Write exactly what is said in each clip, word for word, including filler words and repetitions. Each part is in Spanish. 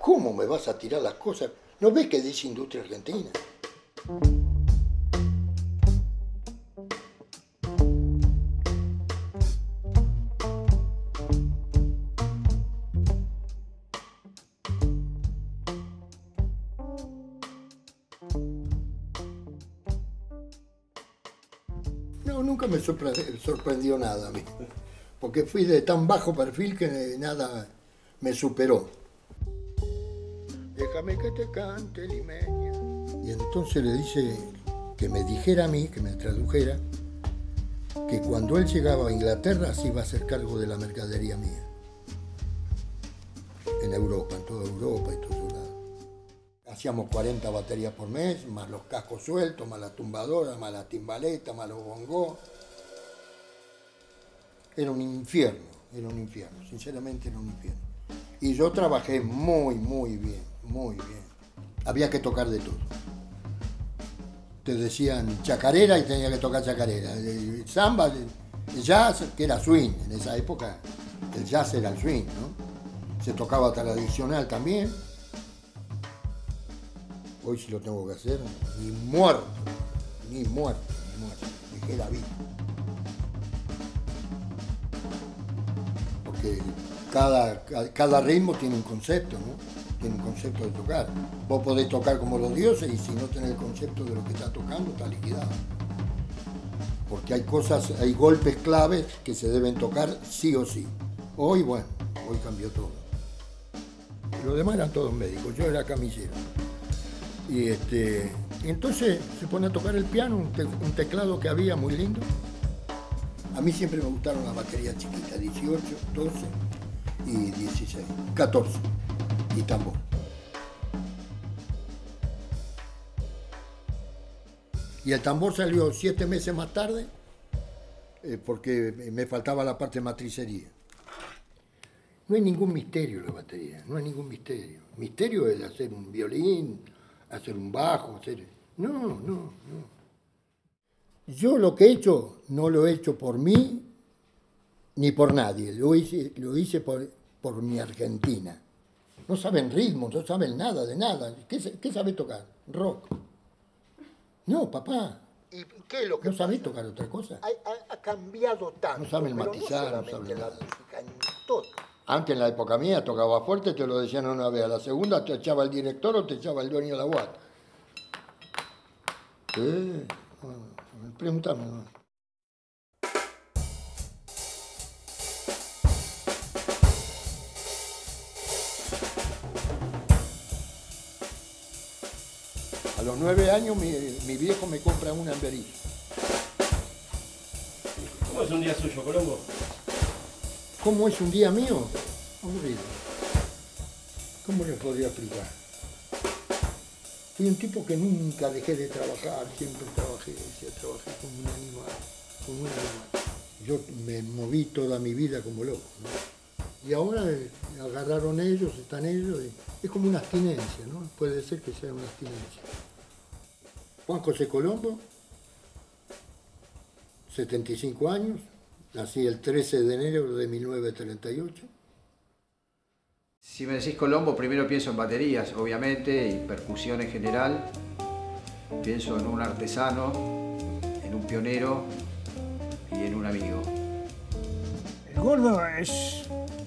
¿Cómo me vas a tirar las cosas? ¿No ves que dice Industria Argentina? No, nunca me sorpre- sorprendió nada a mí, porque fui de tan bajo perfil que nada me superó. Déjame que te cante, limeña. Y entonces le dice que me dijera a mí, que me tradujera, que cuando él llegaba a Inglaterra se iba a hacer cargo de la mercadería mía. En Europa, en toda Europa y todos lados. Hacíamos cuarenta baterías por mes, más los cascos sueltos, más las tumbadoras, más las timbaletas, más los bongos. Era un infierno, era un infierno, sinceramente era un infierno. Y yo trabajé muy, muy bien, muy bien. Había que tocar de todo. Te decían chacarera y tenía que tocar chacarera. El samba, el jazz, que era swing. En esa época el jazz era el swing, ¿no? Se tocaba tradicional también. Hoy si lo tengo que hacer, ni muerto, ni muerto, ni muerto. Dejé la vida. Porque cada, cada ritmo tiene un concepto, ¿no? Tiene un concepto de tocar. Vos podés tocar como los dioses y si no tenés el concepto de lo que estás tocando, está liquidado. Porque hay cosas, hay golpes claves que se deben tocar sí o sí. Hoy, bueno, hoy cambió todo. Los demás eran todos médicos, yo era camillero. Y este, entonces se pone a tocar el piano, un, te, un teclado que había muy lindo. A mí siempre me gustaron las baterías chiquitas, dieciocho, doce y dieciséis, catorce. Y tambor. Y el tambor salió siete meses más tarde eh, porque me faltaba la parte de matricería. No hay ningún misterio en la batería, no hay ningún misterio. Misterio es hacer un violín, hacer un bajo, hacer... No, no, no. Yo lo que he hecho, no lo he hecho por mí ni por nadie. Lo hice, lo hice por, por mi Argentina. No saben ritmos, no saben nada de nada. ¿Qué, qué sabés tocar? Rock. No, papá. ¿Y qué es lo que ¿No sabés tocar otra cosa? Ha, ha, ha cambiado tanto. No saben matizar, no, no saben nada. Música, en todo. Antes, en la época mía, tocaba fuerte, te lo decían una vez. A la segunda te echaba el director o te echaba el dueño de la guata. ¿Qué? Bueno, pregúntame, ¿no? A los nueve años mi, mi viejo me compra una en Berizo. ¿Cómo es un día suyo, Colombo? ¿Cómo es un día mío? Aburrido. ¿Cómo les podría explicar? Fui un tipo que nunca dejé de trabajar, siempre trabajé, decía, trabajé como un animal, como un animal. Yo me moví toda mi vida como loco, ¿no? Y ahora eh, agarraron ellos, están ellos, y es como una abstinencia, ¿no? Puede ser que sea una abstinencia. Juan José Colombo, setenta y cinco años, nací el trece de enero de mil novecientos treinta y ocho. Si me decís Colombo, primero pienso en baterías, obviamente, y percusión en general. Pienso en un artesano, en un pionero y en un amigo. El gordo es...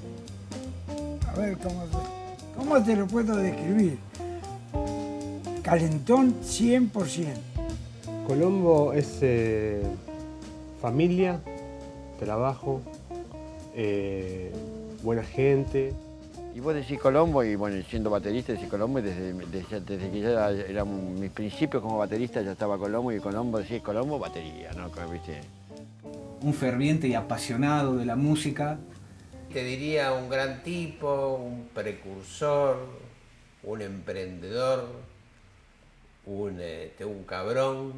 A ver, ¿cómo te, cómo te lo puedo describir? Calentón cien por ciento. Colombo es eh, familia, trabajo, eh, buena gente. Y vos decís Colombo, y bueno, siendo baterista decís Colombo, y desde, desde, desde que ya era mis principios como baterista ya estaba Colombo, y Colombo decís Colombo, batería, ¿no? ¿Viste? Un ferviente y apasionado de la música. Te diría un gran tipo, un precursor, un emprendedor, un, este, un cabrón.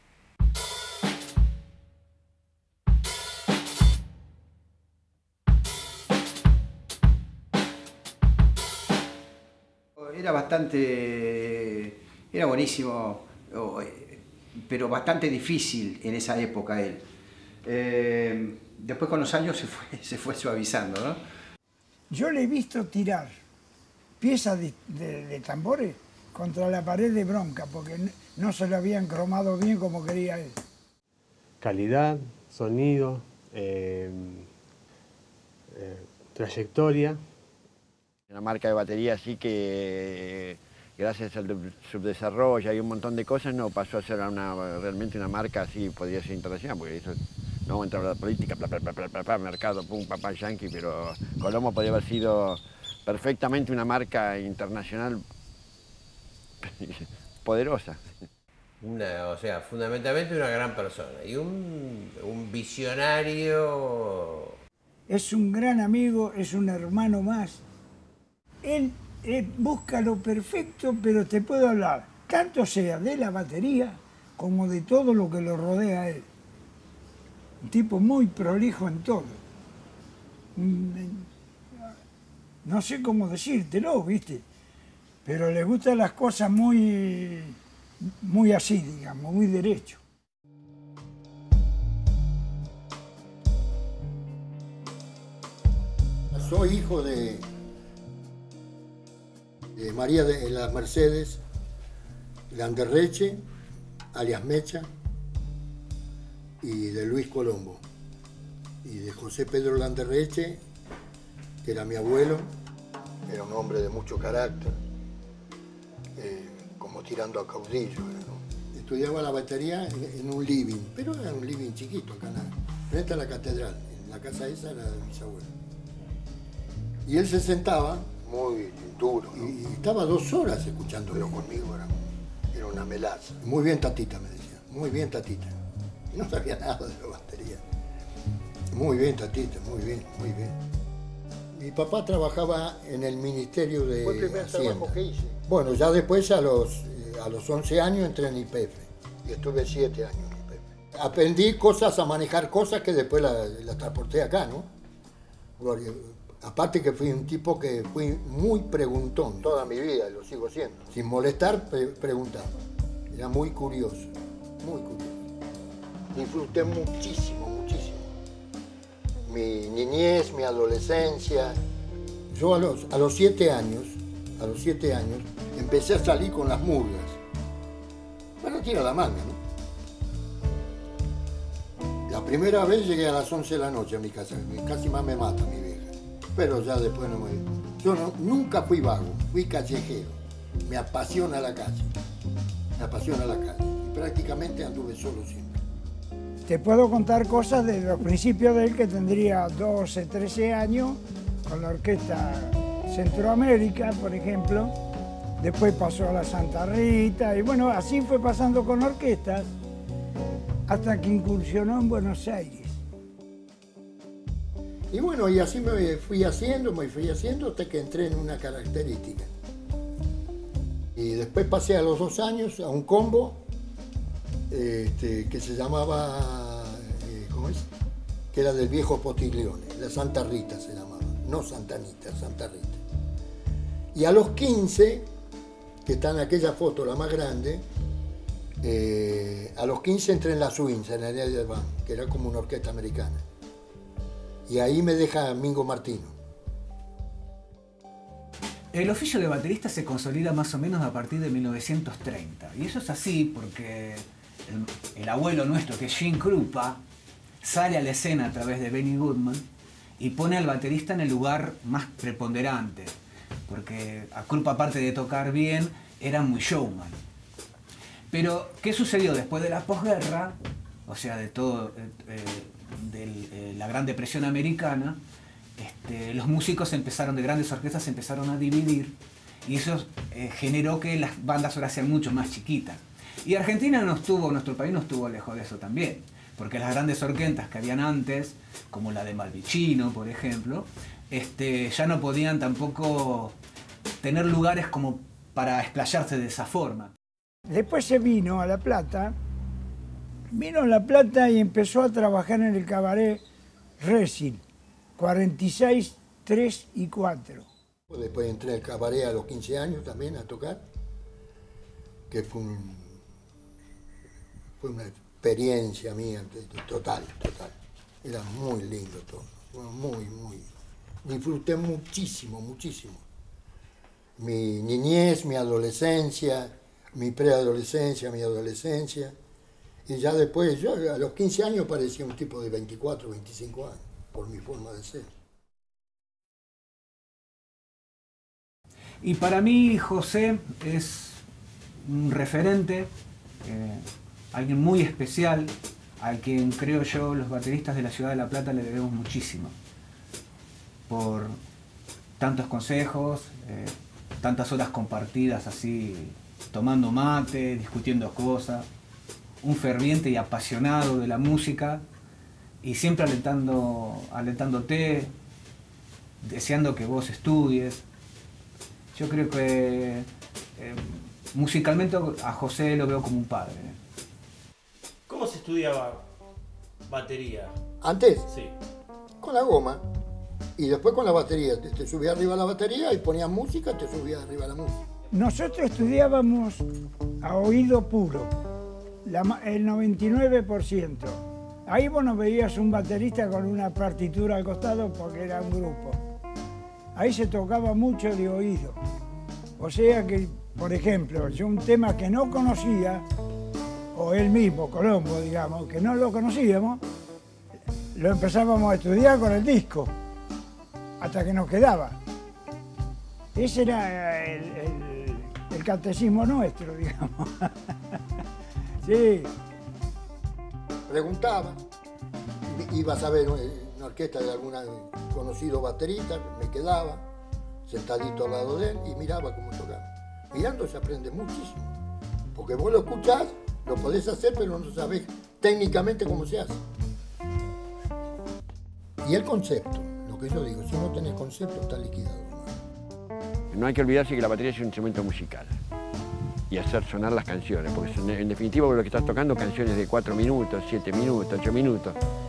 Era bastante, era buenísimo, pero bastante difícil en esa época él. Eh, después con los años se fue, se fue suavizando, ¿no? Yo le he visto tirar piezas de, de, de tambores contra la pared de bronca, porque no se lo habían cromado bien como quería él. Calidad, sonido, eh, eh, trayectoria. Una marca de batería así que, gracias al subdesarrollo y un montón de cosas, no pasó a ser una, realmente una marca así, podría ser internacional, porque eso no entraba la política, bla, bla, bla, bla, bla, bla, mercado, pum, papá, yankee, pero Colombo podría haber sido perfectamente una marca internacional poderosa. Una, o sea, fundamentalmente una gran persona y un, un visionario. Es un gran amigo, es un hermano más. Él, él busca lo perfecto, pero te puedo hablar, tanto sea de la batería como de todo lo que lo rodea a él. Un tipo muy prolijo en todo. No sé cómo decírtelo, ¿viste? Pero le gustan las cosas muy, muy así, digamos, muy derecho. Soy hijo de, de María de las Mercedes Landerreche, alias Mecha, y de Luis Colombo, y de José Pedro Landerreche, que era mi abuelo, era un hombre de mucho carácter, eh, como tirando a caudillo, ¿no? Estudiaba la batería en, en un living, pero era un living chiquito acá, frente a la catedral, en la casa esa era de mis abuelos. Y él se sentaba muy duro, ¿no? y, y estaba dos horas escuchando, pero conmigo era, era una melaza. Muy bien, tatita, me decía, muy bien, tatita. Y no sabía nada de la batería. Muy bien, tatita, muy bien, muy bien. Mi papá trabajaba en el Ministerio de Hacienda. Fue el primer trabajo que hice. Bueno, ya después a los, eh, a los once años entré en I P F y estuve siete años en I P F. Aprendí cosas, a manejar cosas que después las la transporté acá, ¿no? Porque, aparte que fui un tipo que fui muy preguntón toda mi vida, y lo sigo siendo. Sin molestar, pre preguntaba. Era muy curioso, muy curioso. Disfruté muchísimo, muchísimo. Mi niñez, mi adolescencia. Yo a los, a los siete años, a los siete años, empecé a salir con las murgas. Bueno, tira la manga, ¿no? La primera vez llegué a las once de la noche a mi casa, casi más me mata mi vieja. Pero ya después no me... Yo no, nunca fui vago, fui callejero. Me apasiona la calle, me apasiona la calle. Y prácticamente anduve solo siempre. Te puedo contar cosas de los principios de él, que tendría doce, trece años, con la Orquesta Centroamérica, por ejemplo. Después pasó a la Santa Rita, y bueno, así fue pasando con orquestas, hasta que incursionó en Buenos Aires. Y bueno, y así me fui haciendo, me fui haciendo, hasta que entré en una característica. Y después pasé a los dos años a un combo, Este, que se llamaba, eh, ¿cómo es? Que era del viejo Potiglione, la Santa Rita se llamaba, no Santa Anita, Santa Rita. Y a los quince, que está en aquella foto, la más grande, eh, a los quince entré en la Swings, en el área del Ban, que era como una orquesta americana. Y ahí me deja Mingo Martino. El oficio de baterista se consolida más o menos a partir de mil novecientos treinta. Y eso es así porque el, el abuelo nuestro, que es Gene Krupa, sale a la escena a través de Benny Goodman y pone al baterista en el lugar más preponderante. Porque a Krupa, aparte de tocar bien, era muy showman. Pero, ¿qué sucedió después de la posguerra? O sea, de todo, eh, de eh, la Gran Depresión Americana. Este, los músicos empezaron, de grandes orquestas se empezaron a dividir, y eso eh, generó que las bandas ahora sean mucho más chiquitas. Y Argentina no estuvo, nuestro país no estuvo lejos de eso también, porque las grandes orquestas que habían antes, como la de Malvicino, por ejemplo, este, ya no podían tampoco tener lugares como para explayarse de esa forma. Después se vino a La Plata, vino a La Plata y empezó a trabajar en el cabaret Resil, cuarenta y seis, tres y cuatro. Después entré al cabaret a los quince años también a tocar, que fue, un, fue una experiencia mía total, total. Era muy lindo todo, muy, muy. Disfruté muchísimo, muchísimo. mi niñez, mi adolescencia, mi preadolescencia, mi adolescencia. Y ya después, yo a los quince años parecía un tipo de veinticuatro, veinticinco años, por mi forma de ser. Y para mí José es un referente, eh, alguien muy especial, a quien creo yo los bateristas de la ciudad de La Plata le debemos muchísimo. Por tantos consejos, eh, tantas horas compartidas así, tomando mate, discutiendo cosas, un ferviente y apasionado de la música y siempre alentando, alentándote, deseando que vos estudies. Yo creo que eh, musicalmente a José lo veo como un padre. ¿Cómo se estudiaba batería? Antes, Sí. con la goma. Y después con la batería. Te, te subías arriba a la batería y ponías música, te subías arriba a la música. Nosotros estudiábamos a oído puro, la, el noventa y nueve por ciento. Ahí vos no veías un baterista con una partitura al costado porque era un grupo. Ahí se tocaba mucho de oído. O sea que, por ejemplo, yo un tema que no conocía, o él mismo, Colombo, digamos, que no lo conocíamos, lo empezábamos a estudiar con el disco, hasta que nos quedaba. Ese era el, el, el catecismo nuestro, digamos. Sí. Preguntaba, ibas a ver una orquesta de algún conocido baterista, me quedaba sentadito al lado de él y miraba cómo tocaba. Mirando se aprende muchísimo, porque vos lo escuchás, lo podés hacer, pero no sabés técnicamente cómo se hace. Y el concepto, lo que yo digo, si no tenés concepto, está liquidado. No hay que olvidarse que la batería es un instrumento musical y hacer sonar las canciones, porque en definitiva lo que estás tocando canciones de cuatro minutos, siete minutos, ocho minutos.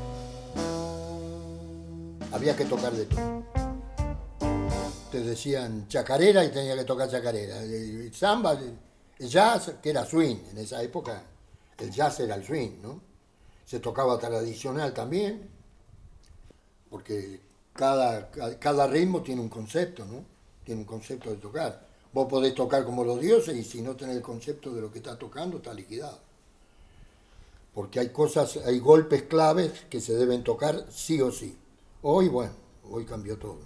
Había que tocar de todo. Te decían chacarera y tenía que tocar chacarera. El samba, el jazz, que era swing. En esa época el jazz era el swing, ¿no? Se tocaba tradicional también, porque cada, cada ritmo tiene un concepto, ¿no? Tiene un concepto de tocar. Vos podés tocar como los dioses y si no tenés el concepto de lo que estás tocando, está liquidado. Porque hay cosas, hay golpes claves que se deben tocar sí o sí. Hoy, bueno, hoy cambió todo.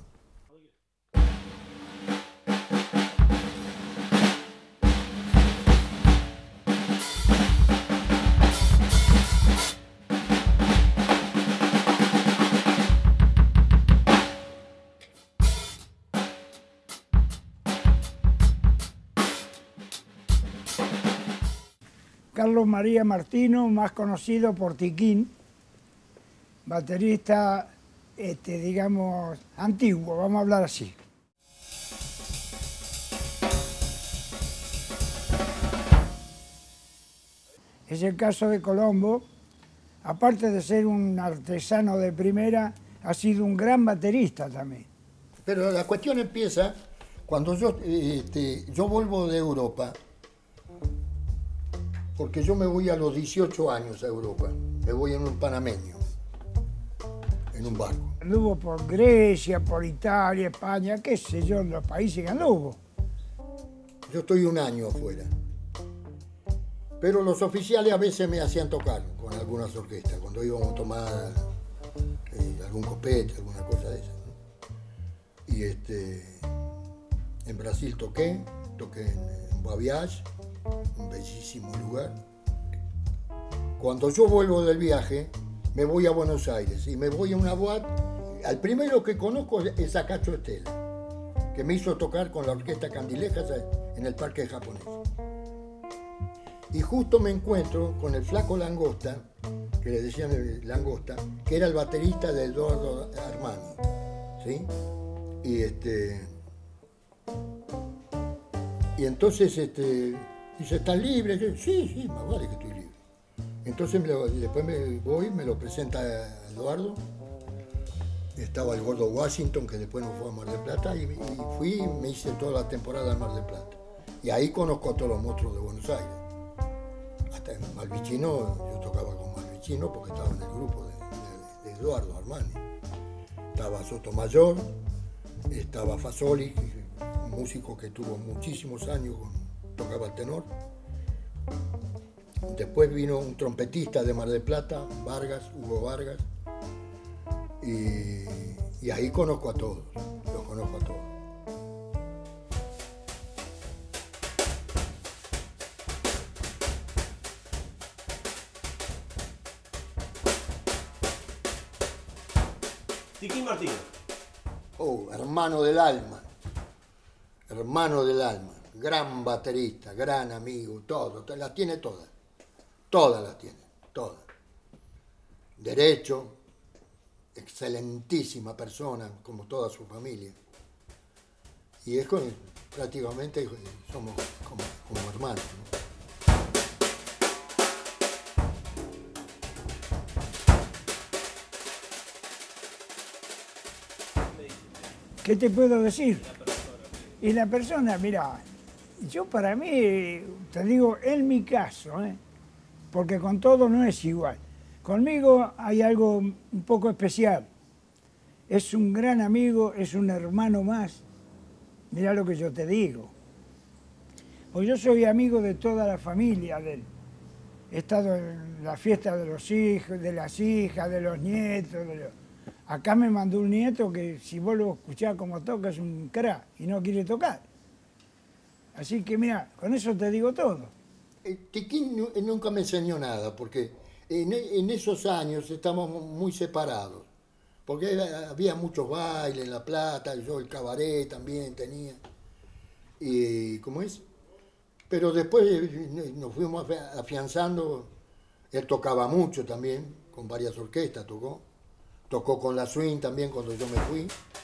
Carlos María Martino, más conocido por Tiquín, baterista, este, digamos, antiguo, vamos a hablar así. Es el caso de Colombo, aparte de ser un artesano de primera, ha sido un gran baterista también. Pero la cuestión empieza cuando yo, este, yo vuelvo de Europa, porque yo me voy a los dieciocho años a Europa, me voy en un panameño, en un barco. Anduvo por Grecia, por Italia, España, qué sé yo, en los países que anduvo. Yo estoy un año afuera, pero los oficiales a veces me hacían tocar con algunas orquestas, cuando íbamos a tomar eh, algún copete, alguna cosa de esas, ¿no? Y este, en Brasil toqué, toqué en, en Baviage, un bellísimo lugar. Cuando yo vuelvo del viaje, me voy a Buenos Aires y me voy a una boate. Al primero que conozco es a Cacho Estela, que me hizo tocar con la orquesta Candilejas en el Parque Japonés. Y justo me encuentro con el flaco Langosta, que le decían el Langosta, que era el baterista de Eduardo Armani, ¿sí? Y este, y entonces este, dice, ¿estás libre? Yo, sí, sí, más vale que estoy libre. Entonces me lo, después me voy, me lo presenta a Eduardo. Estaba el gordo Washington, que después nos fue a Mar del Plata, y, y fui y me hice toda la temporada en Mar del Plata. Y ahí conozco a todos los monstruos de Buenos Aires. Hasta en Malvicino, yo tocaba con Malvicino porque estaba en el grupo de, de, de Eduardo Armani. Estaba Sotomayor, estaba Fasoli, músico que tuvo muchísimos años, tocaba el tenor. Después vino un trompetista de Mar del Plata, Vargas, Hugo Vargas, y, y ahí conozco a todos, los conozco a todos. Tiquín Martínez. Oh, hermano del alma, hermano del alma, gran baterista, gran amigo, todo, las tiene todas, todas las tiene, todas. Derecho, excelentísima persona, como toda su familia. Y es con, prácticamente somos como, como hermanos, ¿no? ¿Qué te puedo decir? Y la persona, mira, yo para mí, te digo, en mi caso, ¿eh? Porque con todo no es igual. Conmigo hay algo un poco especial. Es un gran amigo, es un hermano más. Mira lo que yo te digo. Pues yo soy amigo de toda la familia de él. He estado en la fiesta de los hijos, de las hijas, de los nietos, de los... Acá me mandó un nieto que si vos lo escuchás como toca es un crack y no quiere tocar. Así que mira, con eso te digo todo. Tiquín nunca me enseñó nada porque en, en esos años estamos muy separados. Porque era, había muchos bailes en La Plata, yo el cabaret también tenía. Y ¿cómo es? Pero después nos fuimos afianzando. Él tocaba mucho también, con varias orquestas tocó. Tocó con la Swing también cuando yo me fui.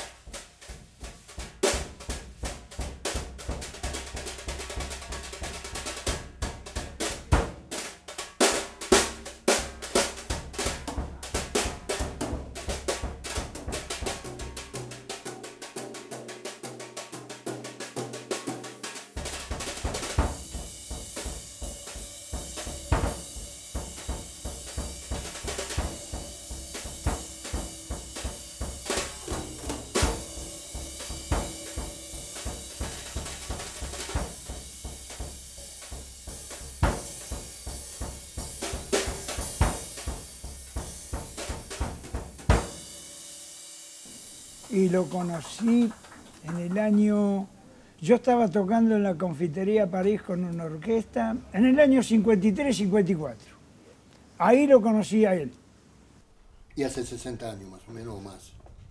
Y lo conocí en el año... Yo estaba tocando en la Confitería París con una orquesta en el año cincuenta y tres cincuenta y cuatro. Ahí lo conocí a él. Y hace sesenta años más o menos o más.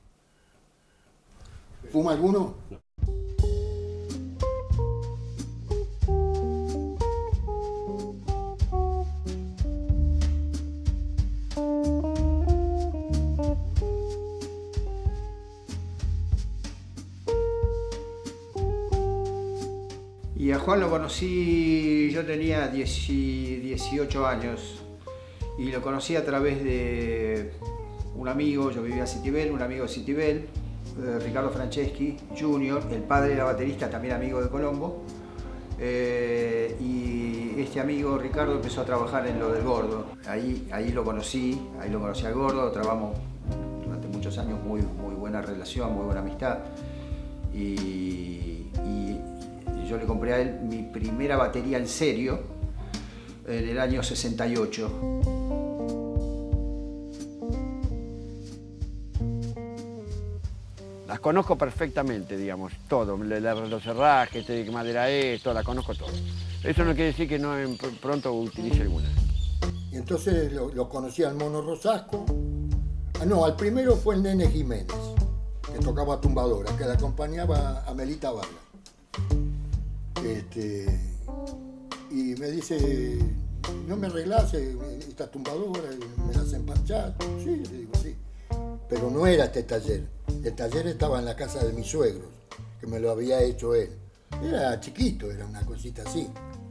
¿Fuma alguno? No. Y a Juan lo conocí, yo tenía dieciocho años y lo conocí a través de un amigo, yo vivía en Citibel, un amigo de Citibel, eh, Ricardo Franceschi junior, el padre era baterista, también amigo de Colombo, eh, y este amigo Ricardo empezó a trabajar en lo del Gordo, ahí, ahí lo conocí, ahí lo conocí al Gordo, trabajamos durante muchos años, muy, muy buena relación, muy buena amistad, y, y yo le compré a él mi primera batería en serio en el año sesenta y ocho. Las conozco perfectamente, digamos, todo. Los herrajes, qué madera es, todo, la conozco todo. Eso no quiere decir que no en pronto utilice alguna. Y entonces lo, lo conocí al Mono Rosasco. Ah, no, al primero fue el Nene Jiménez, que tocaba tumbadora, que le acompañaba a Melita Vargas. Este, y me dice, ¿no me arreglás esta tumbadora? ¿Me las emparchás? Sí, le digo, sí. Pero no era este taller. El taller estaba en la casa de mis suegros, que me lo había hecho él. Era chiquito, era una cosita así.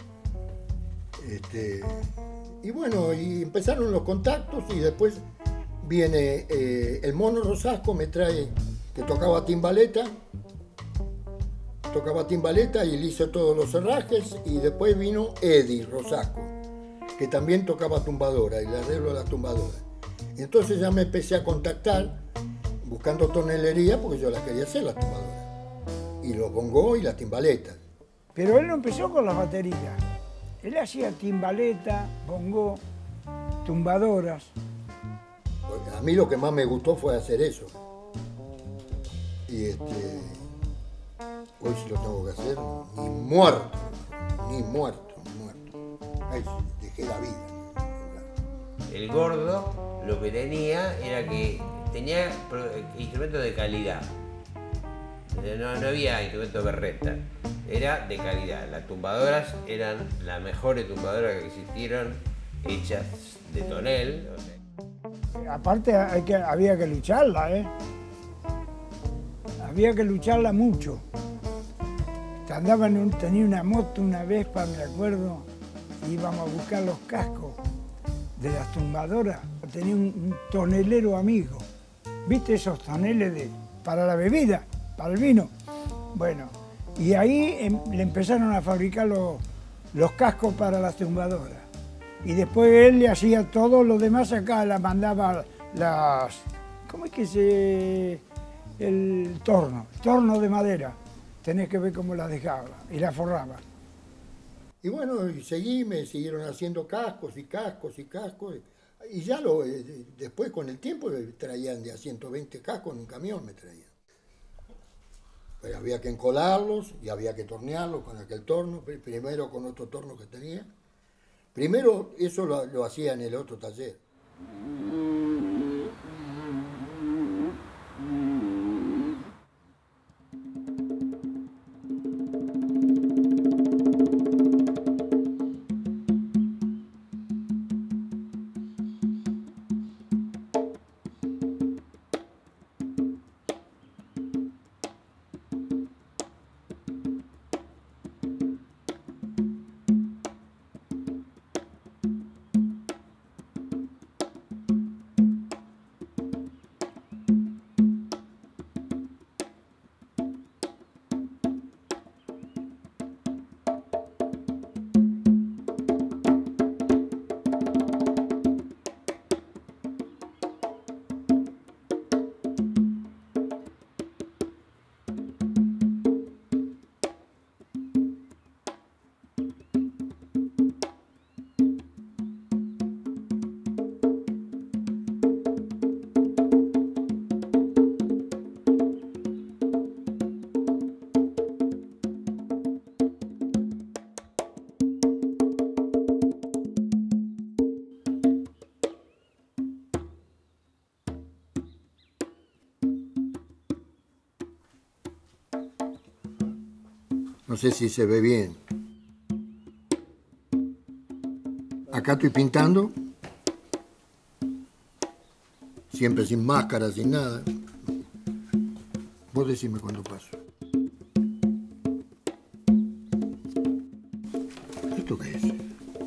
Este, y bueno, y empezaron los contactos y después viene eh, el Mono Rosasco, me trae, que tocaba timbaleta. Tocaba timbaleta y le hizo todos los herrajes, y después vino Eddie Rosasco, que también tocaba tumbadora y le arreglo a la tumbadora. Entonces ya me empecé a contactar buscando tonelería porque yo la quería hacer la tumbadora. y los bongos y las timbaletas. Pero él no empezó con las baterías. Él hacía timbaleta, bongo, tumbadoras. A mí lo que más me gustó fue hacer eso. Y este, hoy sí lo tengo que hacer, ni muerto, ni muerto, ni muerto. Ahí dejé la vida. El gordo lo que tenía era que tenía instrumentos de calidad. No, no había instrumentos berreta, era de calidad. Las tumbadoras eran las mejores tumbadoras que existieron, hechas de tonel. Aparte hay que, había que lucharla, ¿eh? Había que lucharla mucho. Andaba en un, tenía una moto, una Vespa, me acuerdo, y íbamos a buscar los cascos de las tumbadoras. Tenía un, un tonelero amigo. ¿Viste esos toneles de, para la bebida, para el vino? Bueno, y ahí em, le empezaron a fabricar los, los cascos para las tumbadoras. Y después él le hacía todo lo demás acá, la mandaba las... ¿Cómo es que se...? El torno, torno de madera. Tenés que ver cómo las dejaba y las forraba. Y bueno, y seguí, me siguieron haciendo cascos y cascos y cascos. Y ya lo, después con el tiempo traían de a ciento veinte cascos en un camión, me traían. Pero había que encolarlos y había que tornearlos con aquel torno, primero con otro torno que tenía. Primero eso lo, lo hacía en el otro taller. No sé si se ve bien. Acá estoy pintando. Siempre sin máscara, sin nada. Vos decime cuándo paso. ¿Esto qué es?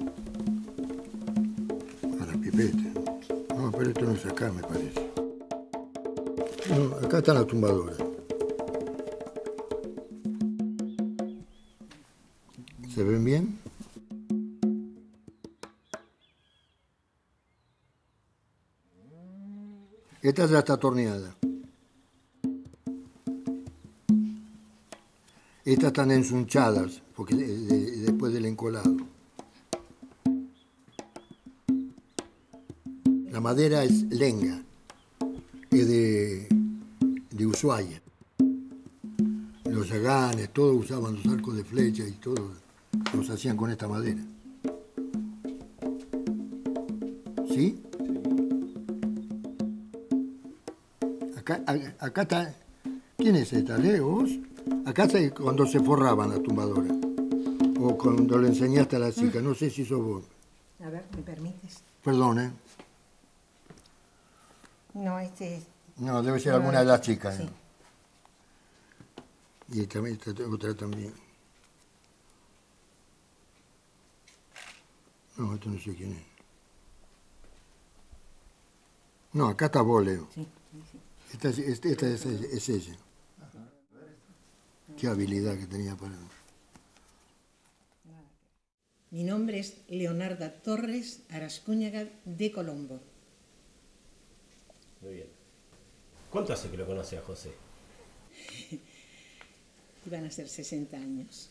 A la pipeta. No, pero esto no es acá, me parece. No, acá están las tumbadoras. ¿Se ven bien? Esta ya está torneada. Estas están ensunchadas, porque de, de, después del encolado. La madera es lenga, es de, de Ushuaia. Los yaganes, todos usaban los arcos de flecha y todo. Los hacían con esta madera. ¿Sí? Acá, acá está... ¿Quién es esta? ¿Leo vos? Acá está cuando se forraban las tumbadoras. O cuando le enseñaste a la chica. No sé si sos vos. A ver, ¿me permites? Perdón, ¿eh? No, este es... No, debe ser alguna de las chicas. Sí. ¿Eh? Y esta, esta otra también. No, esto no sé quién es. No, acá está vos, Leo. Sí, sí, sí. Esta, es, esta, esta es, es ella. Qué habilidad que tenía para... Mi nombre es Leonarda Torres Arascúñaga de Colombo. Muy bien. ¿Cuánto hace que lo conoce a José? Iban a ser sesenta años.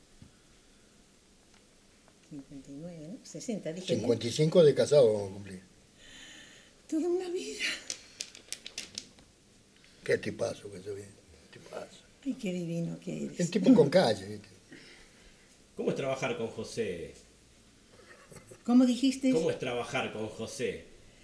cincuenta y nueve, ¿no? sesenta, dije. cincuenta y cinco de casado vamos a cumplir. Toda una vida. Qué tipazo que se viene. Tipazo. Ay, qué divino que eres. El tipo con calle, ¿viste? ¿Cómo es trabajar con José? ¿Cómo dijiste? ¿Cómo es trabajar con José?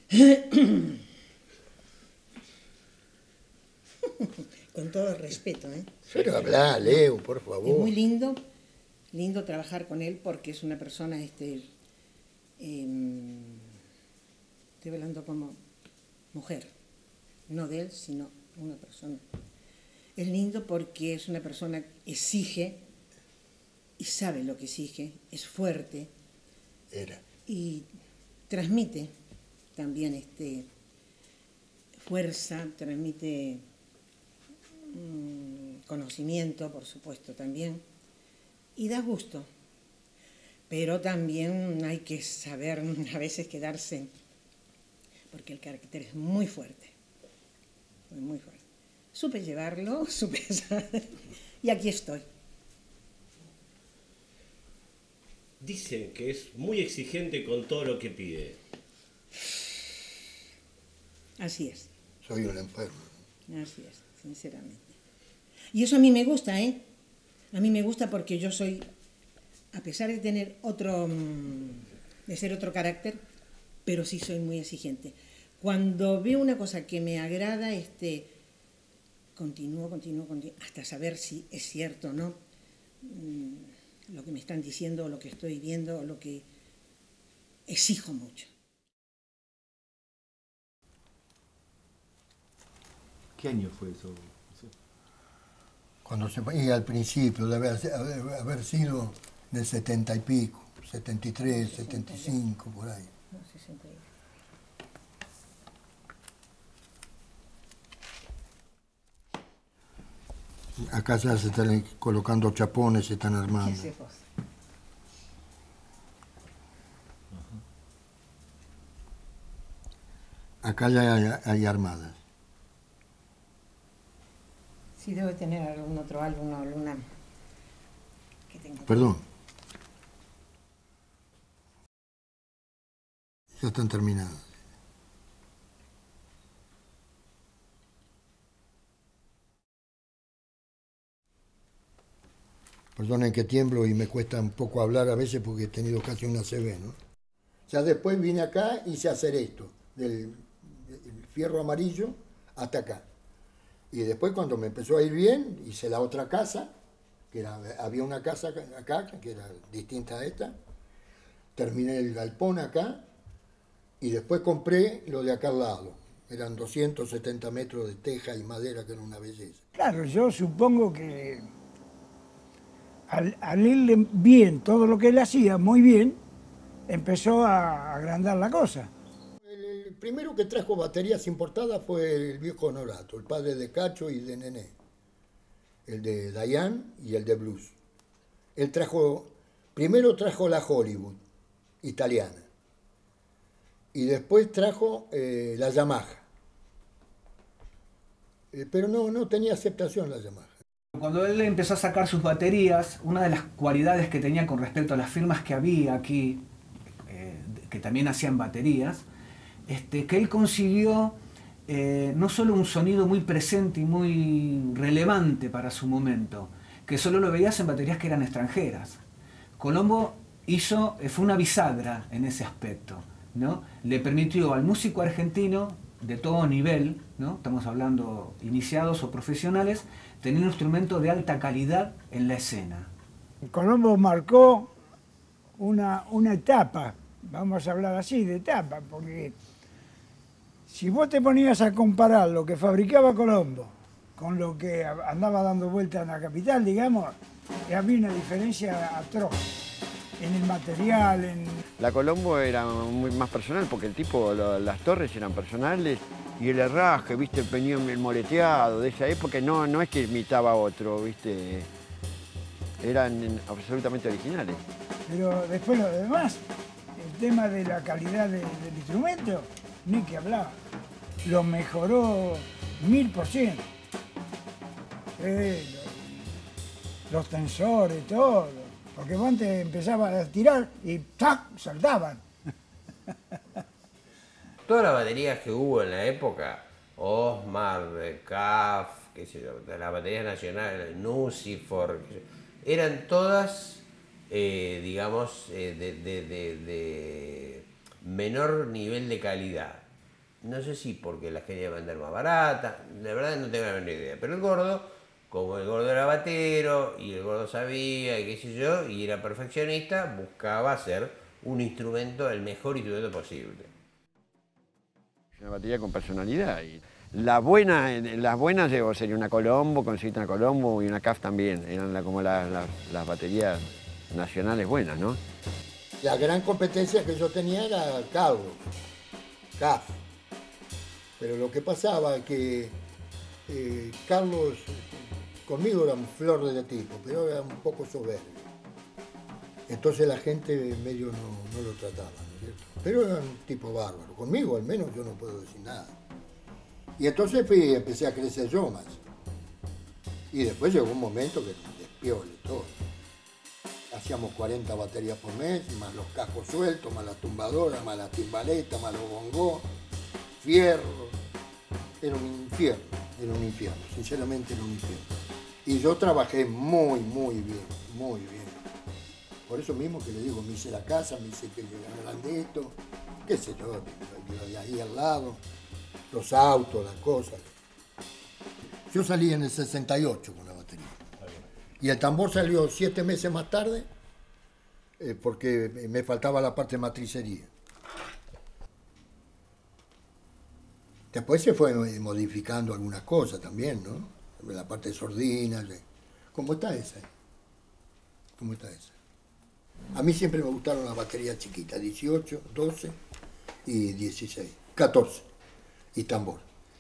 Con todo el respeto, ¿eh? Pero hablá, Leo, por favor. Es muy lindo, lindo trabajar con él porque es una persona, este, eh, estoy hablando como mujer, no de él, sino una persona. Es lindo porque es una persona que exige y sabe lo que exige, es fuerte. Era. Y transmite también este, fuerza, transmite mmm, conocimiento, por supuesto, también, y da gusto. Pero también hay que saber a veces quedarse, porque el carácter es muy fuerte, muy fuerte. Supe llevarlo, supe saber, y aquí estoy. Dicen que es muy exigente con todo lo que pide. Así es. Soy un enfermo. Así es, sinceramente. Y eso a mí me gusta, ¿eh? A mí me gusta porque yo soy, a pesar de tener otro, de ser otro carácter, pero sí soy muy exigente. Cuando veo una cosa que me agrada, este, continúo, continúo, continúo, hasta saber si es cierto o no. Lo que me están diciendo, lo que estoy viendo, lo que exijo mucho. ¿Qué año fue eso? Cuando se y al principio, debe haber, haber sido del setenta y pico, setenta y tres, setenta y cinco, por ahí. No, sesenta y uno. Acá ya se están colocando chapones, se están armando. Acá ya hay, hay armadas. Sí, debe tener algún otro álbum o alguna que tenga. Perdón. Ya están terminadas. Perdonen que tiemblo y me cuesta un poco hablar a veces porque he tenido casi una C B, ¿no? Ya después vine acá y hice hacer esto, del, del fierro amarillo hasta acá. Y después cuando me empezó a ir bien, hice la otra casa, que era, había una casa acá, que era distinta a esta. Terminé el galpón acá y después compré lo de acá al lado. Eran doscientos setenta metros de teja y madera, que era una belleza. Claro, yo supongo que al, al irle bien todo lo que él hacía, muy bien, empezó a agrandar la cosa. El, el primero que trajo baterías importadas fue el viejo Honorato, el padre de Cacho y de Nené. El de Diane y el de Blues. Él trajo, primero trajo la Hollywood, italiana. Y después trajo eh, la Yamaha. Eh, pero no, no tenía aceptación la Yamaha. Cuando él empezó a sacar sus baterías, una de las cualidades que tenía con respecto a las firmas que había aquí, eh, que también hacían baterías, este, que él consiguió eh, no solo un sonido muy presente y muy relevante para su momento, que solo lo veías en baterías que eran extranjeras. Colombo hizo, fue una bisagra en ese aspecto, ¿no? Le permitió al músico argentino de todo nivel, ¿no? Estamos hablando iniciados o profesionales, tener un instrumento de alta calidad en la escena. Colombo marcó una, una etapa, vamos a hablar así, de etapa, porque si vos te ponías a comparar lo que fabricaba Colombo con lo que andaba dando vuelta en la capital, digamos, había una diferencia atroz en el material, en... La Colombo era muy más personal porque el tipo, lo, las torres eran personales y el herraje, viste, venía el moleteado de esa época, no, no es que imitaba a otro, viste, eran absolutamente originales. Pero después lo demás, el tema de la calidad de, del instrumento, ni que hablar, lo mejoró mil por ciento. Eh, los tensores, todo. Porque vos antes empezabas a tirar y ¡tac! Saltaban. Todas las baterías que hubo en la época, Osmar, C A F, qué sé yo, las baterías nacionales, Nucifor, eran todas, eh, digamos, eh, de, de, de, de menor nivel de calidad. No sé si porque las quería vender más baratas, la verdad no tengo la menor idea, pero el gordo, como el gordo era batero y el gordo sabía y qué sé yo, y era perfeccionista, buscaba hacer un instrumento, el mejor instrumento posible. Una batería con personalidad. Y la buena, las buenas sería una Colombo, conseguiste una Colombo y una C A F también. Eran la, como la, la, las baterías nacionales buenas, ¿no? La gran competencia que yo tenía era Carlos, C A F. Pero lo que pasaba es que eh, Carlos conmigo era un flor de tipo, pero era un poco soberbio. Entonces la gente medio no, no lo trataba, ¿no es cierto? Pero era un tipo bárbaro. Conmigo al menos yo no puedo decir nada. Y entonces fui, empecé a crecer yo más. Y después llegó un momento que despiole todo. Hacíamos cuarenta baterías por mes, más los cajos sueltos, más las tumbadoras, más las timbaletas, más los bongos, fierro. Era un infierno, era un infierno, sinceramente era un infierno. Y yo trabajé muy, muy bien, muy bien. Por eso mismo que le digo, me hice la casa, me hice que grande esto, qué sé yo, de ahí al lado, los autos, las cosas. Yo salí en el sesenta y ocho con la batería. Y el tambor salió siete meses más tarde eh, porque me faltaba la parte de matricería. Después se fue modificando algunas cosas también, ¿no? La parte de sordinas. ¿Cómo está esa? ¿Cómo está esa? A mí siempre me gustaron las baterías chiquitas, dieciocho, doce y dieciséis, catorce, y tambor.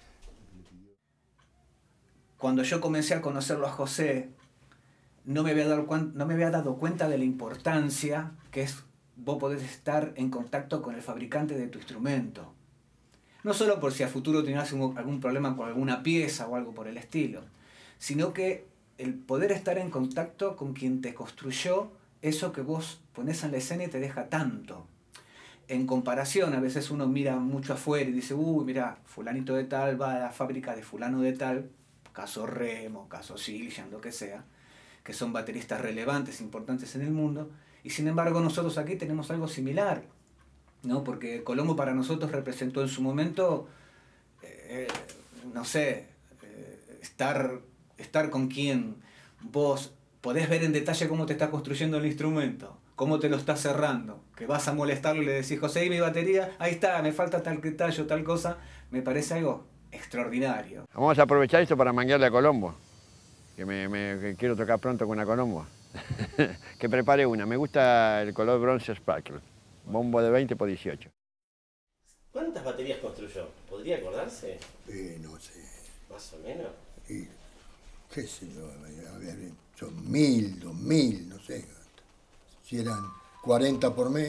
Cuando yo comencé a conocerlo a José, no me había dado, no me había dado cuenta de la importancia que es vos podés estar en contacto con el fabricante de tu instrumento. No solo por si a futuro tenías algún problema con alguna pieza o algo por el estilo, sino que el poder estar en contacto con quien te construyó eso que vos ponés en la escena y te deja tanto. En comparación, a veces uno mira mucho afuera y dice, uy, mira, fulanito de tal va a la fábrica de fulano de tal, caso Remo, caso Siljan, lo que sea, que son bateristas relevantes, importantes en el mundo, y sin embargo nosotros aquí tenemos algo similar, ¿no? Porque Colombo para nosotros representó en su momento, eh, no sé, eh, estar, estar con quien vos podés ver en detalle cómo te está construyendo el instrumento, cómo te lo está cerrando, que vas a molestarlo y le decís, José, ¿y mi batería? Ahí está, me falta tal tallo, tal cosa. Me parece algo extraordinario. Vamos a aprovechar esto para manguearle a Colombo, que, me, me que quiero tocar pronto con una Colombo. Que prepare una. Me gusta el color bronce sparkle, bombo de veinte por dieciocho. ¿Cuántas baterías construyó? ¿Podría acordarse? Eh, no sé. ¿Más o menos? Y, qué sé yo, a ver, son mil, dos mil, no sé. Si eran cuarenta por mes.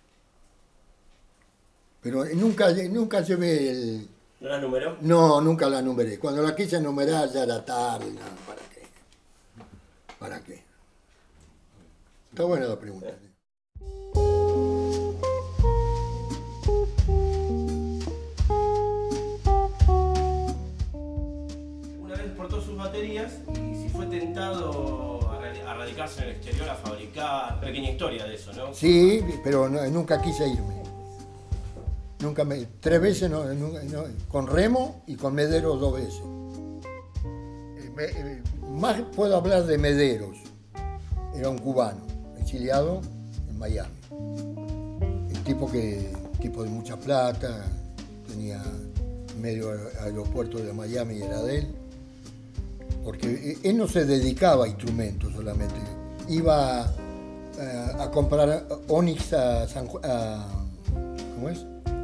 Pero nunca, nunca llevé el... ¿No la numeró? No, nunca la numeré. Cuando la quise numerar ya era tarde. No, ¿para qué? ¿Para qué? Está buena la pregunta. Una vez exportó sus baterías y si fue tentado a, a radicarse en el exterior, a fabricar. Pequeña historia de eso, ¿no? Sí, pero no, nunca quise irme. Nunca me... Tres veces, no, no, no, con Remo y con Mederos dos veces. Eh, me, eh, más puedo hablar de Mederos. Era un cubano, exiliado en Miami. El tipo que, tipo de mucha plata, tenía medio aeropuerto de Miami y era de él. Porque él no se dedicaba a instrumentos solamente. Iba a, a comprar Onix a San Juan, a, ¿cómo es?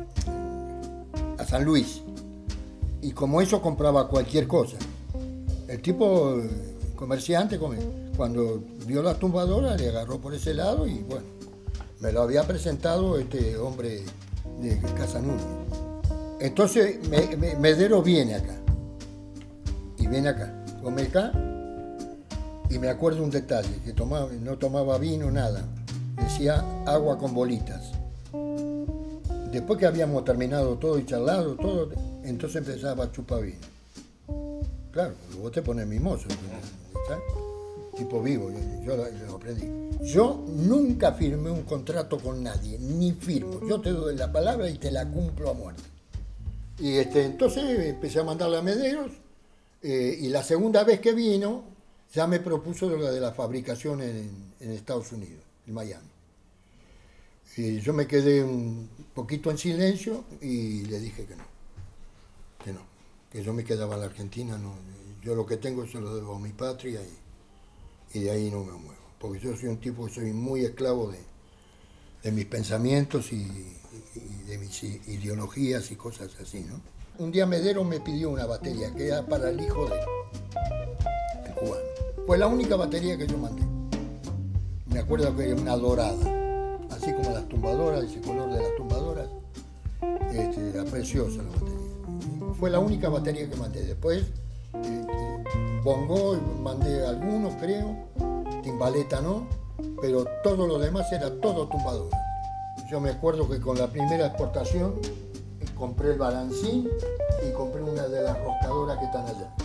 a San Luis. Y como eso compraba cualquier cosa. El tipo comerciante, cuando vio la tumbadora, le agarró por ese lado y bueno, me lo había presentado este hombre de Casanúñez. Entonces me, me, Medero viene acá. Y viene acá. Come acá. Y me acuerdo un detalle, que tomaba, no tomaba vino, nada. Decía agua con bolitas. Después que habíamos terminado todo y charlado, todo, entonces empezaba a chupar vino. Claro, vos te pones mimoso, ¿sabes? Tipo vivo, yo, yo lo, lo aprendí. Yo nunca firmé un contrato con nadie, ni firmo. Yo te doy la palabra y te la cumplo a muerte. Y este, entonces empecé a mandarle a Mederos, eh, y la segunda vez que vino, ya me propuso lo de la fabricación en, en Estados Unidos, en Miami. Y yo me quedé un poquito en silencio y le dije que no, que no, que yo me quedaba en la Argentina, no, yo lo que tengo se lo debo a mi patria y, y de ahí no me muevo, porque yo soy un tipo que soy muy esclavo de, de mis pensamientos y, y de mis ideologías y cosas así, ¿no? Un día Medero me pidió una batería que era para el hijo de él, el cubano. Fue la única batería que yo mandé. Me acuerdo que era una dorada, así como las tumbadoras, ese color de las tumbadoras, este, era preciosa la batería. Fue la única batería que mandé. Después, eh, bongo, mandé algunos, creo, timbaleta no, pero todo lo demás era todo tumbadora. Yo me acuerdo que con la primera exportación compré el balancín y compré una de las roscadoras que están allá.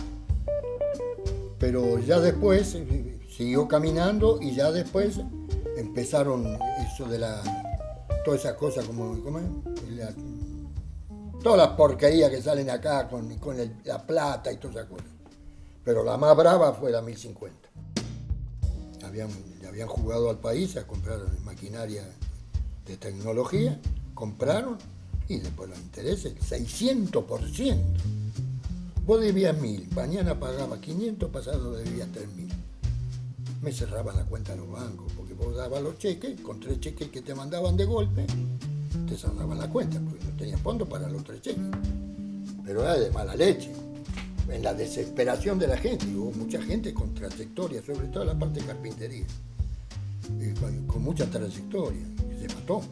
Pero ya después eh, siguió caminando y ya después empezaron eso de la, todas esas cosas como, como la, todas las porquerías que salen acá con, con el, la plata y todas esas cosas. Pero la más brava fue la mil cincuenta. Habían, habían jugado al país a comprar maquinaria de tecnología, compraron y después los intereses, seiscientos por ciento. Vos debías mil, mañana pagaba quinientos, pasado debías tres mil. Me cerraban la cuenta a los bancos, porque vos dabas los cheques, con tres cheques que te mandaban de golpe, te cerraban la cuenta, porque no tenías fondo para los tres cheques. Pero era de mala leche, en la desesperación de la gente. Y hubo mucha gente con trayectoria, sobre todo en la parte de carpintería, y con, con mucha trayectoria, y se mató.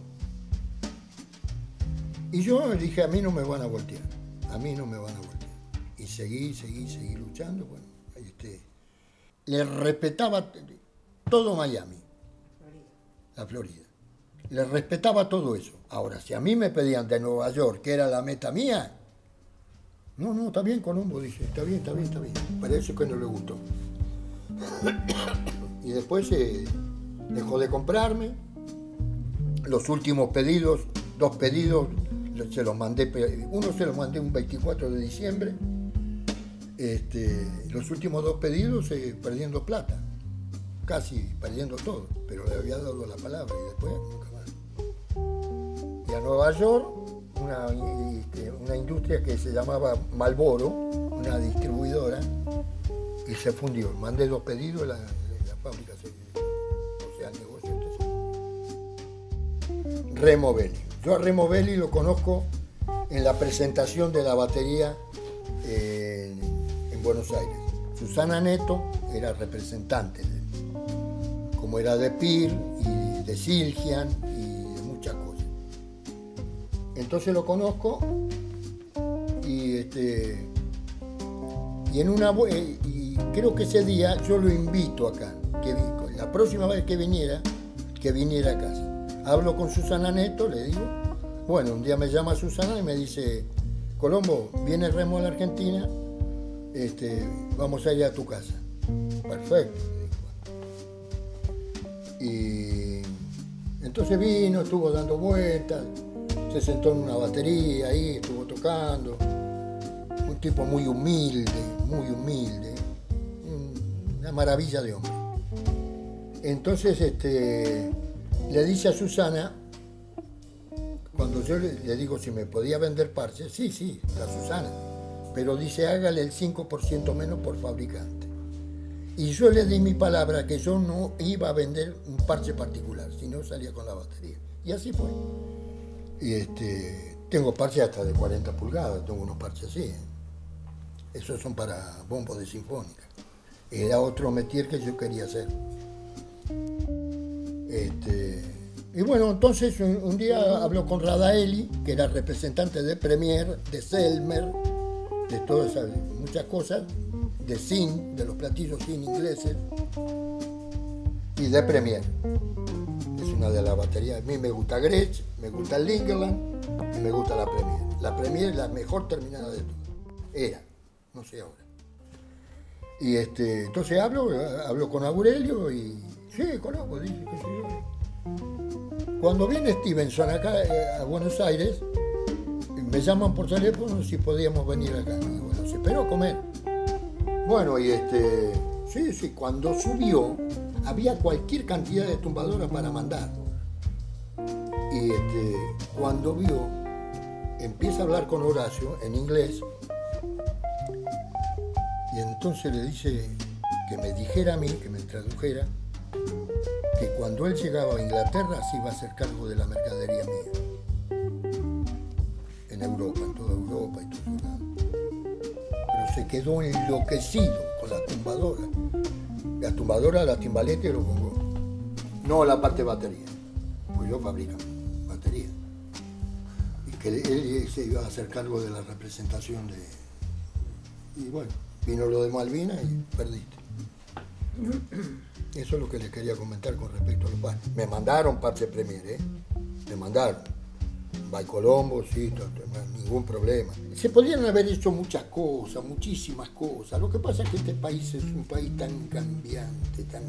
Y yo dije, a mí no me van a voltear, a mí no me van a voltear. Y seguí, seguí, seguí luchando, bueno, este... Le respetaba todo Miami, la Florida. Le respetaba todo eso. Ahora, si a mí me pedían de Nueva York, que era la meta mía, no, no, está bien, Colombo, dice, está bien, está bien, está bien. Parece que no le gustó. Y después eh, dejó de comprarme. Los últimos pedidos, dos pedidos, se los mandé, uno se los mandé un veinticuatro de diciembre. Este, los últimos dos pedidos eh, perdiendo plata, casi perdiendo todo, pero le había dado la palabra y después nunca más. Y a Nueva York, una, una industria que se llamaba Marlboro, una distribuidora, y se fundió. Mandé dos pedidos, la, la fábrica se, o sea, el negocio este se... Remo Belli. Yo a Remo Belli lo conozco en la presentación de la batería eh, en Buenos Aires. Susana Neto era representante, de, como era de Pir y de Silgian y de muchas cosas. Entonces lo conozco y, este, y, en una, y creo que ese día yo lo invito acá, que la próxima vez que viniera, que viniera a casa. Hablo con Susana Neto, le digo, bueno, un día me llama Susana y me dice, Colombo, viene Remo a la Argentina, Este, vamos a ir a tu casa. Perfecto. Y entonces vino, estuvo dando vueltas, se sentó en una batería ahí, estuvo tocando. Un tipo muy humilde, muy humilde, una maravilla de hombre. Entonces este, le dice a Susana, cuando yo le, le digo si me podía vender parches, sí, sí, la Susana. Pero dice, hágale el cinco por ciento menos por fabricante. Y yo le di mi palabra que yo no iba a vender un parche particular, sino salía con la batería. Y así fue. Y este, tengo parches hasta de cuarenta pulgadas, tengo unos parches así. ¿eh? Esos son para bombos de sinfónica. Era otro métier que yo quería hacer. Este, y bueno, entonces un, un día habló con Radaeli, que era representante de Premier, de Selmer, de todas esas muchas cosas, de Sin, de los platillos Sin ingleses, y de Premier. Es una de las baterías. A mí me gusta Gretsch, me gusta el Lingerland y me gusta la Premier. La Premier es la mejor terminada de todas. Era, no sé ahora. Y este, entonces hablo, hablo con Aurelio y sí, conozco, dice que sí. Cuando viene Stevenson acá eh, a Buenos Aires, me llaman por teléfono si podíamos venir acá. Y digo, bueno, se esperó a comer. Bueno, y este, sí, sí, cuando subió, había cualquier cantidad de tumbadoras para mandar. Y este, cuando vio, empieza a hablar con Horacio en inglés. Y entonces le dice que me dijera a mí, que me tradujera, que cuando él llegaba a Inglaterra se iba a hacer cargo de la mercadería mía. En Europa, en toda Europa y todo eso. Pero se quedó enloquecido con la tumbadora. La tumbadora, la timbaleta y los bongos. No la parte de batería. Pues yo fabrico batería. Y que él se iba a hacer cargo de la representación de... Y bueno. Vino lo de Malvinas y perdiste. Eso es lo que les quería comentar con respecto a los pares. Me mandaron parche Premier, ¿eh? Me mandaron. By Colombo, sí, ningún problema. Se podrían haber hecho muchas cosas, muchísimas cosas. Lo que pasa es que este país es un país tan cambiante, tan...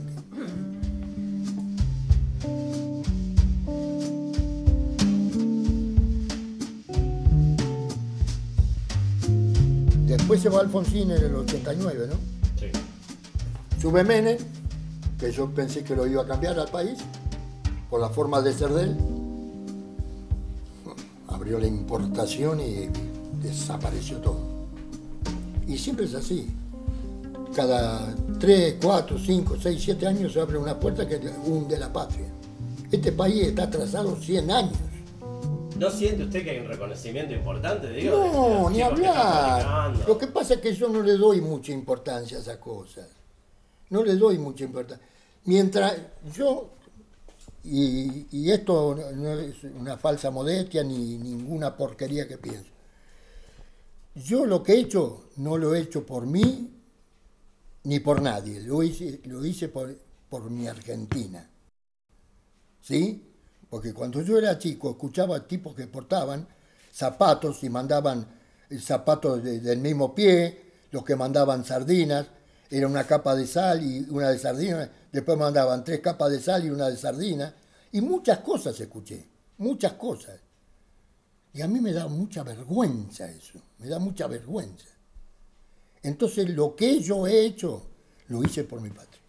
Después se va Alfonsín en el ochenta y nueve, ¿no? Sí. Sube Menem, que yo pensé que lo iba a cambiar al país, por la forma de ser de él. Abrió la importación y desapareció todo. Y siempre es así. Cada tres, cuatro, cinco, seis, siete años se abre una puerta que hunde la patria. Este país está atrasado cien años. ¿No siente usted que hay un reconocimiento importante? Digo, No, de ni los chicos que están hablar. fabricando? Lo que pasa es que yo no le doy mucha importancia a esas cosas. No le doy mucha importancia. Mientras yo, y, y esto no es una falsa modestia ni ninguna porquería que pienso, yo lo que he hecho no lo he hecho por mí ni por nadie. Lo hice, lo hice por, por mi Argentina. ¿Sí? Porque cuando yo era chico escuchaba tipos que portaban zapatos y mandaban zapatos de, del mismo pie, los que mandaban sardinas, era una capa de sal y una de sardinas, después mandaban tres capas de sal y una de sardinas, y muchas cosas escuché, muchas cosas. Y a mí me da mucha vergüenza eso, me da mucha vergüenza. Entonces lo que yo he hecho, lo hice por mi patria.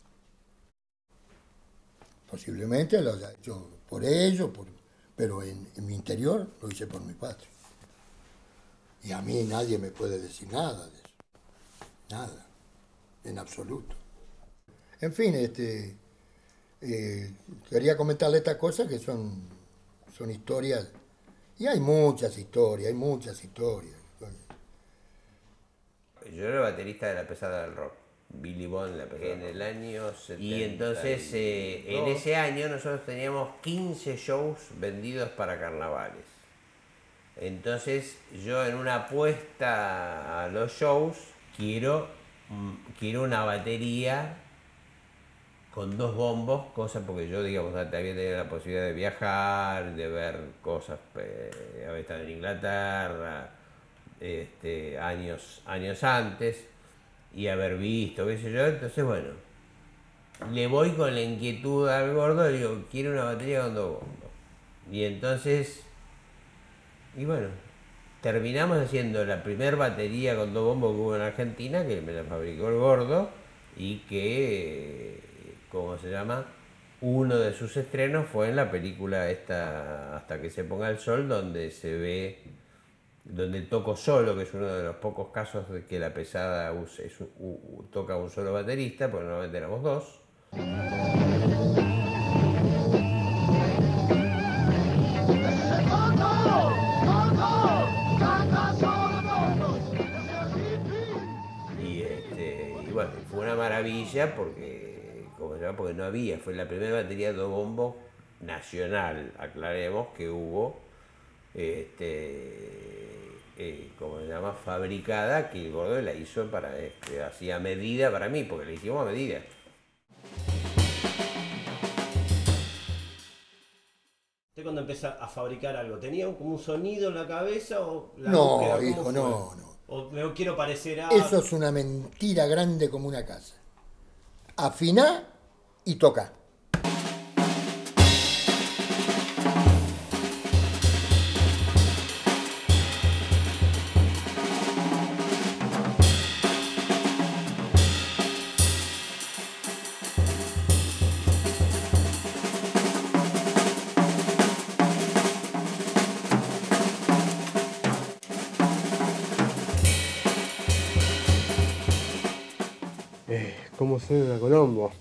Posiblemente lo haya hecho por ello, por, pero en, en mi interior lo hice por mi patria. Y a mí nadie me puede decir nada de eso. Nada, en absoluto. En fin, este, eh, quería comentarle estas cosas que son, son historias, y hay muchas historias, hay muchas historias. Yo era baterista de la pesada del rock. Billy Bond la pesada en el año setenta. Y entonces eh, en ese año nosotros teníamos quince shows vendidos para carnavales. Entonces yo en una apuesta a los shows quiero, quiero una batería con dos bombos, cosa porque yo digamos había tenido la posibilidad de viajar, de ver cosas, eh, había estado en Inglaterra este, años, años antes y haber visto, qué sé yo, entonces bueno, le voy con la inquietud al gordo y digo, quiero una batería con dos bombos. Y entonces, y bueno, terminamos haciendo la primera batería con dos bombos que hubo en Argentina, que me la fabricó el gordo, y que, ¿cómo se llama? Uno de sus estrenos fue en la película esta, Hasta que se ponga el sol, donde se ve, donde toco solo, que es uno de los pocos casos de que la pesada use, es, u, u, toca un solo baterista, porque normalmente éramos dos. Y, este, y bueno, fue una maravilla porque, ¿cómo se llama? Porque no había, fue la primera batería de dos bombos nacional, aclaremos, que hubo. Este, eh, como se llama, fabricada, que el gordo la hizo para, este, hacía medida para mí, porque la hicimos a medida. ¿Usted cuando empieza a fabricar algo, tenía como un sonido en la cabeza o la No, búsqueda, hijo, fue? no, no. O me quiero parecer a... Eso es una mentira grande como una casa. Afiná y toca. ¿Cómo suena Colombo?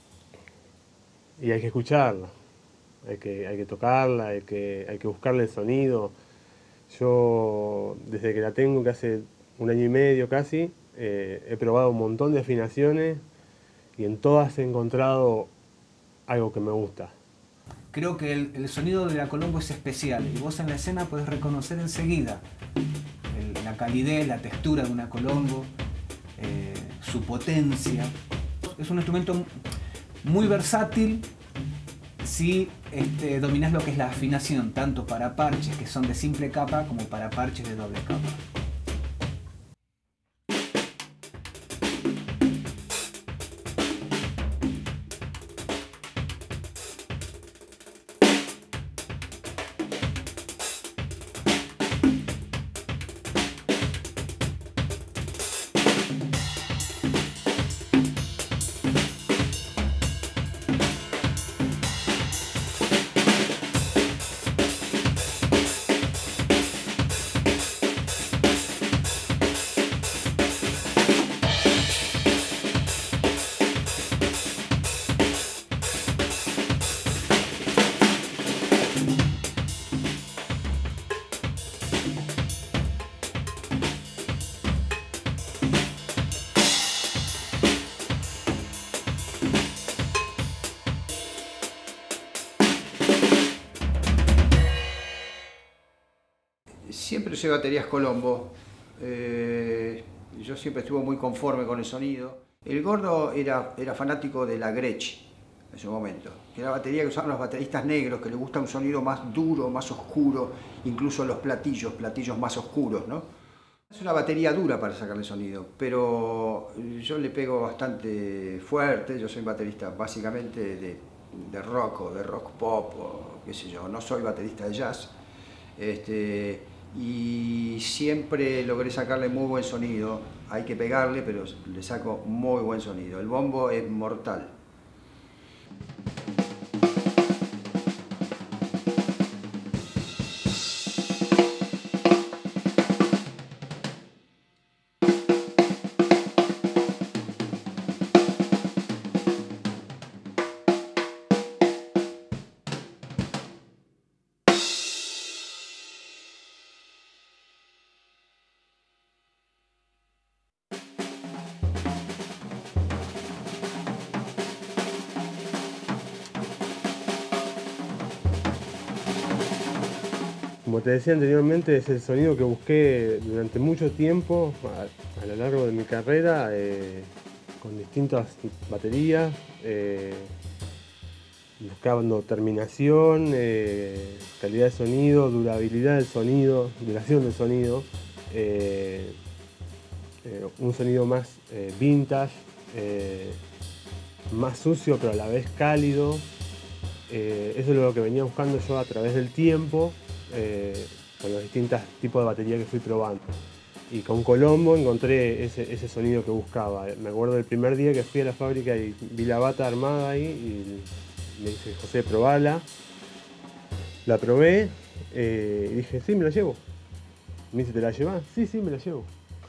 Y hay que escucharla, hay que, hay que tocarla, hay que, hay que buscarle el sonido. Yo, desde que la tengo, que hace un año y medio casi, eh, he probado un montón de afinaciones y en todas he encontrado algo que me gusta. Creo que el, el sonido de la Colombo es especial y vos en la escena podés reconocer enseguida el, la calidez, la textura de una Colombo, eh, su potencia. Es un instrumento muy versátil si este, dominás lo que es la afinación, tanto para parches que son de simple capa como para parches de doble capa. Siempre usé baterías Colombo, eh, yo siempre estuve muy conforme con el sonido. El gordo era, era fanático de la Gretsch en su momento, que era la batería que usaban los bateristas negros, que les gusta un sonido más duro, más oscuro, incluso los platillos, platillos más oscuros, ¿no? Es una batería dura para sacarle sonido, pero yo le pego bastante fuerte. Yo soy baterista básicamente de, de rock o de rock pop o qué sé yo, no soy baterista de jazz. Este, y siempre logré sacarle muy buen sonido. Hay que pegarle, pero le saco muy buen sonido. El bombo es mortal. Como te decía anteriormente, es el sonido que busqué durante mucho tiempo, a, a lo largo de mi carrera, eh, con distintas baterías, eh, buscando terminación, eh, calidad de sonido, durabilidad del sonido, duración del sonido, eh, eh, un sonido más eh, vintage, eh, más sucio pero a la vez cálido. Eh, eso es lo que venía buscando yo a través del tiempo. Eh, con los distintos tipos de batería que fui probando. Y con Colombo encontré ese, ese sonido que buscaba. Me acuerdo del primer día que fui a la fábrica y vi la bata armada ahí y me dice, José, probala. La probé eh, y dije, sí, me la llevo. Me dice, ¿te la llevas? Sí, sí, me la llevo.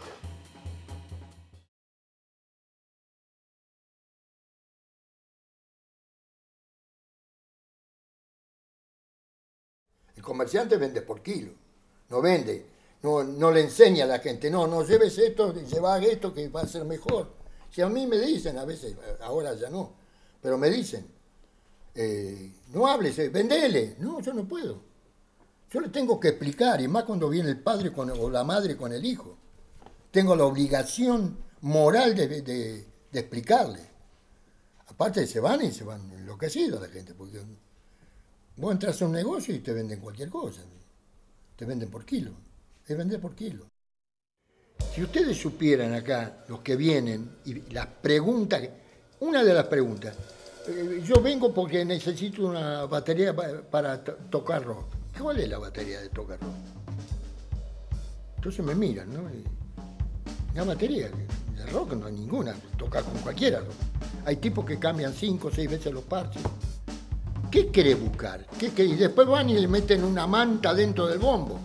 El comerciante vende por kilo, no vende, no, no le enseña a la gente, no, no lleves esto, lleva esto que va a ser mejor. Si a mí me dicen, a veces, ahora ya no, pero me dicen, eh, no hables, eh, vendele. No, yo no puedo. Yo le tengo que explicar, y más cuando viene el padre con, o la madre con el hijo. Tengo la obligación moral de, de, de explicarle. Aparte se van y se van enloquecidos la gente, porque vos entras a un negocio y te venden cualquier cosa. Te venden por kilo. Es vender por kilo. Si ustedes supieran acá, los que vienen, y las preguntas, una de las preguntas, eh, yo vengo porque necesito una batería para, para to tocar rock. ¿Cuál es la batería de tocar rock? Entonces me miran, ¿no? Y la batería de rock no hay ninguna, tocar con cualquiera. ¿No? Hay tipos que cambian cinco o seis veces los parches. ¿Qué querés buscar? ¿Qué querés? Y después van y le meten una manta dentro del bombo.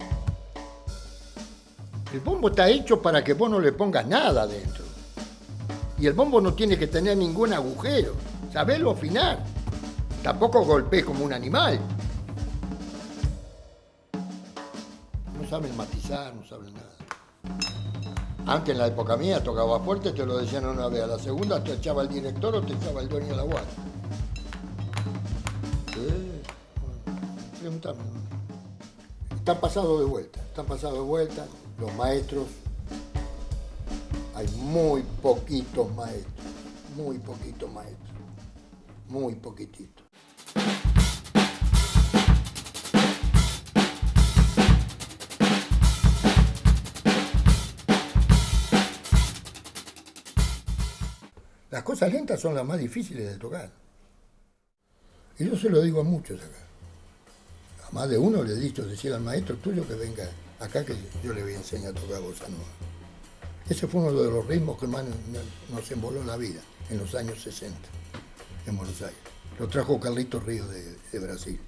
El bombo está hecho para que vos no le pongas nada dentro. Y el bombo no tiene que tener ningún agujero. Sabelo afinar. Tampoco golpees como un animal. No saben matizar, no saben nada. Antes, en la época mía, tocaba fuerte, te lo decían una vez. A la segunda te echaba el director o te echaba el dueño de la guardia. Eh, bueno, pregúntame. Están pasados de vuelta, están pasados de vuelta. Los maestros, hay muy poquitos maestros, muy poquitos maestros, muy poquititos. Las cosas lentas son las más difíciles de tocar. Y yo se lo digo a muchos acá. A más de uno le he dicho decir al maestro tuyo que venga acá que yo le voy a enseñar a tocar bossa nova. Ese fue uno de los ritmos que más nos emboló la vida en los años sesenta, en Buenos Aires. Lo trajo Carlitos Ríos de, de Brasil.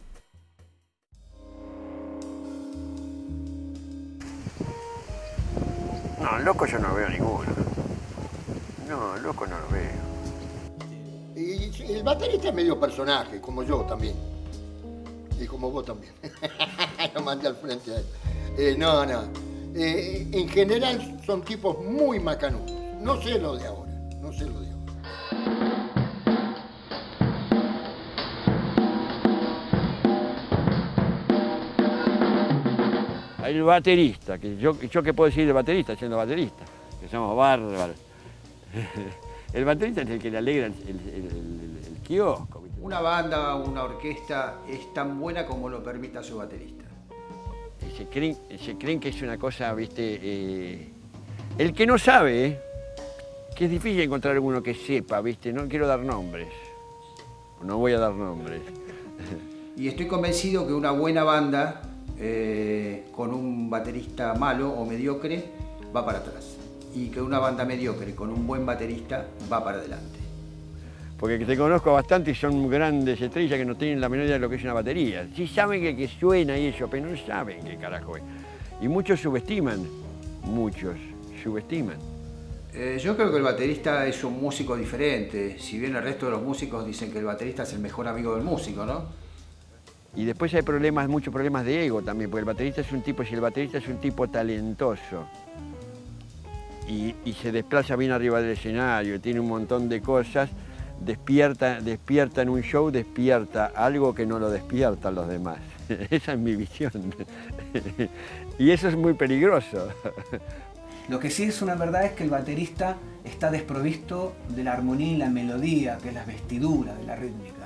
No, loco yo no veo ninguno. No, loco no lo veo. Y el baterista es medio personaje, como yo también. Y como vos también. Lo mandé al frente a él. Eh, no, no. Eh, en general son tipos muy macanudos. No sé lo de ahora. No sé lo de ahora. El baterista, que yo, yo qué puedo decir de baterista siendo baterista, que somos bárbaros. El baterista es el que le alegra el, el, el, el, el kiosco. Una banda o una orquesta es tan buena como lo permita su baterista. Se creen, se creen que es una cosa, viste, eh, el que no sabe, eh, que es difícil encontrar alguno que sepa, viste, no quiero dar nombres, no voy a dar nombres. Y estoy convencido que una buena banda eh, con un baterista malo o mediocre va para atrás. Y que una banda mediocre con un buen baterista va para adelante. Porque te conozco bastante y son grandes estrellas que no tienen la menor idea de lo que es una batería. Sí saben que, que suena y eso, pero no saben qué carajo es. Y muchos subestiman, muchos subestiman. Eh, yo creo que el baterista es un músico diferente. Si bien el resto de los músicos dicen que el baterista es el mejor amigo del músico, ¿no? Y después hay problemas, muchos problemas de ego también, porque el baterista es un tipo, si el baterista es un tipo talentoso, y, y se desplaza bien arriba del escenario, tiene un montón de cosas, despierta, despierta en un show, despierta algo que no lo despiertan los demás. Esa es mi visión. Y eso es muy peligroso. Lo que sí es una verdad es que el baterista está desprovisto de la armonía y la melodía, que es la vestidura de la rítmica.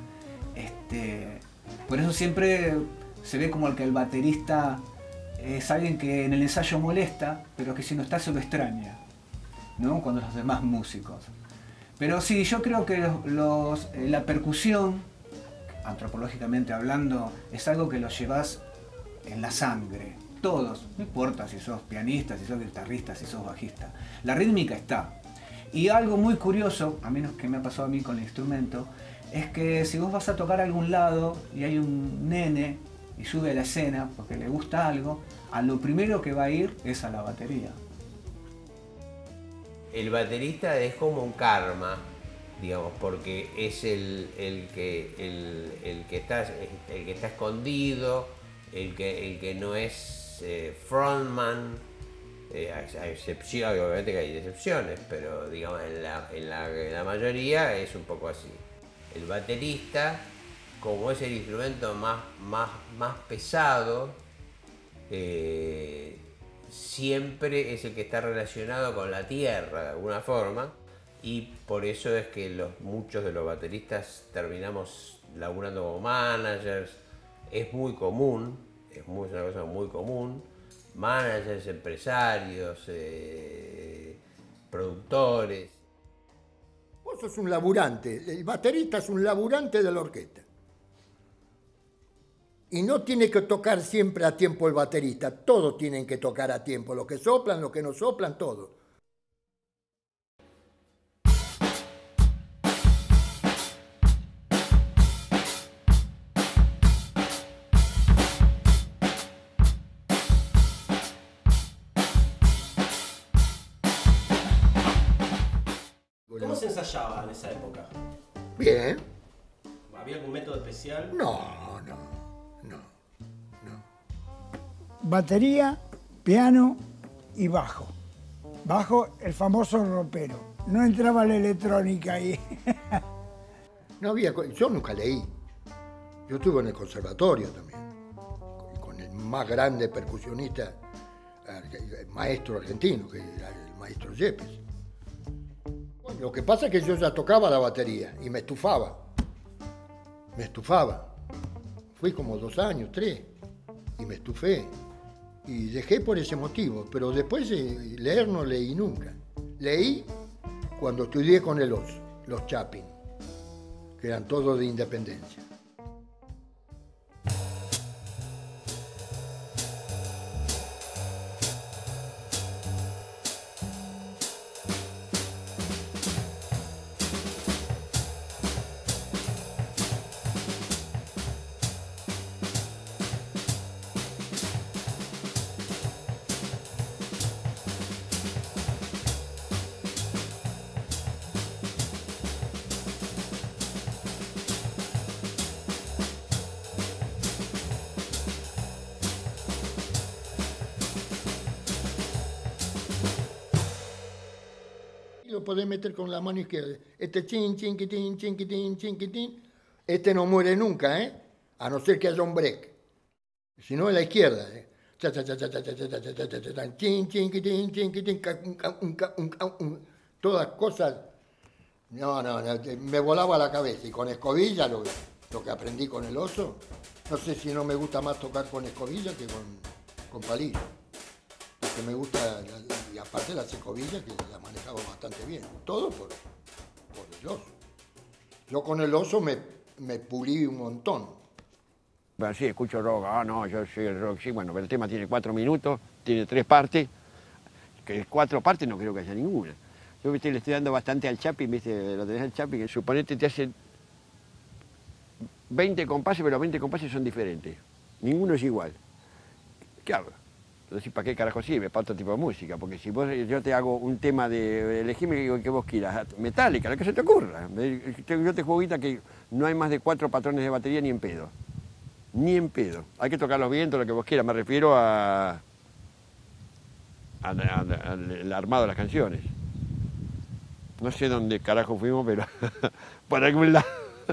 Este, por eso siempre se ve como el que el baterista es alguien que en el ensayo molesta, pero que si no está se lo extraña, ¿no? Cuando los demás músicos. Pero sí, yo creo que los, los, la percusión, antropológicamente hablando, es algo que lo llevas en la sangre. Todos, no importa si sos pianista, si sos guitarrista, si sos bajista. La rítmica está. Y algo muy curioso, a menos que me ha pasado a mí con el instrumento, es que si vos vas a tocar a algún lado y hay un nene y sube a la escena porque le gusta algo, a lo primero que va a ir es a la batería. El baterista es como un karma, digamos, porque es el, el, que, el, el, que está, el que está escondido, el que, el que no es eh, frontman, eh, a excepción, obviamente que hay excepciones, pero digamos en la, en, la, en la mayoría es un poco así. El baterista, como es el instrumento más, más, más pesado, eh, siempre es el que está relacionado con la tierra de alguna forma, y por eso es que los, muchos de los bateristas terminamos laburando como managers. Es muy común, es muy, una cosa muy común, managers, empresarios, eh, productores. Vos sos un laburante, el baterista es un laburante de la orquesta. Y no tiene que tocar siempre a tiempo el baterista, todos tienen que tocar a tiempo, los que soplan, los que no soplan, todos. ¿Cómo se ensayaba en esa época? Bien. ¿Había algún método especial? No, no, no, no. Batería, piano y bajo. Bajo, el famoso ropero. No entraba la electrónica ahí. No había, yo nunca leí. Yo estuve en el conservatorio también, con, con el más grande percusionista, el maestro argentino, que era el maestro Yepes. Bueno, lo que pasa es que yo ya tocaba la batería y me estufaba. Me estufaba. Fui como dos años, tres, y me estufé. Y dejé por ese motivo, pero después eh, leer no leí nunca. Leí cuando estudié con el Oso, los Chapin, que eran todos de Independencia. Lo podés meter con la mano izquierda. Este chin, chinquitín, chinquitín, chinquitín. Este no muere nunca, ¿eh? A no ser que haya un break. Si no, es la izquierda, ¿eh? Chin, chinquitín, chinquitín, todas cosas. No, no, no, me volaba la cabeza. Y con escobilla, lo, lo que aprendí con el Oso, no sé si no me gusta más tocar con escobilla que con, con palillo. Que me gusta, y aparte las escobillas que la manejaba bastante bien, todo por, por el Oso. Yo con el Oso me, me pulí un montón. Bueno, sí, escucho rock, ah, no, yo soy el rock, sí, bueno, pero el tema tiene cuatro minutos, tiene tres partes, que cuatro partes no creo que haya ninguna. Yo, viste, le estoy dando bastante al Chapin, viste, lo tenés al Chapin, que suponete te hace veinte compases, pero los veinte compases son diferentes, ninguno es igual. ¿Qué hago? Entonces, ¿para qué carajo sirve? Para otro tipo de música, porque si vos, yo te hago un tema de, elegime que vos quieras, Metallica, lo que se te ocurra. Yo te juego guita que no hay más de cuatro patrones de batería ni en pedo. Ni en pedo. Hay que tocar los vientos, lo que vos quieras, me refiero a, a, a, a al armado de las canciones. No sé dónde carajo fuimos, pero por algún lado.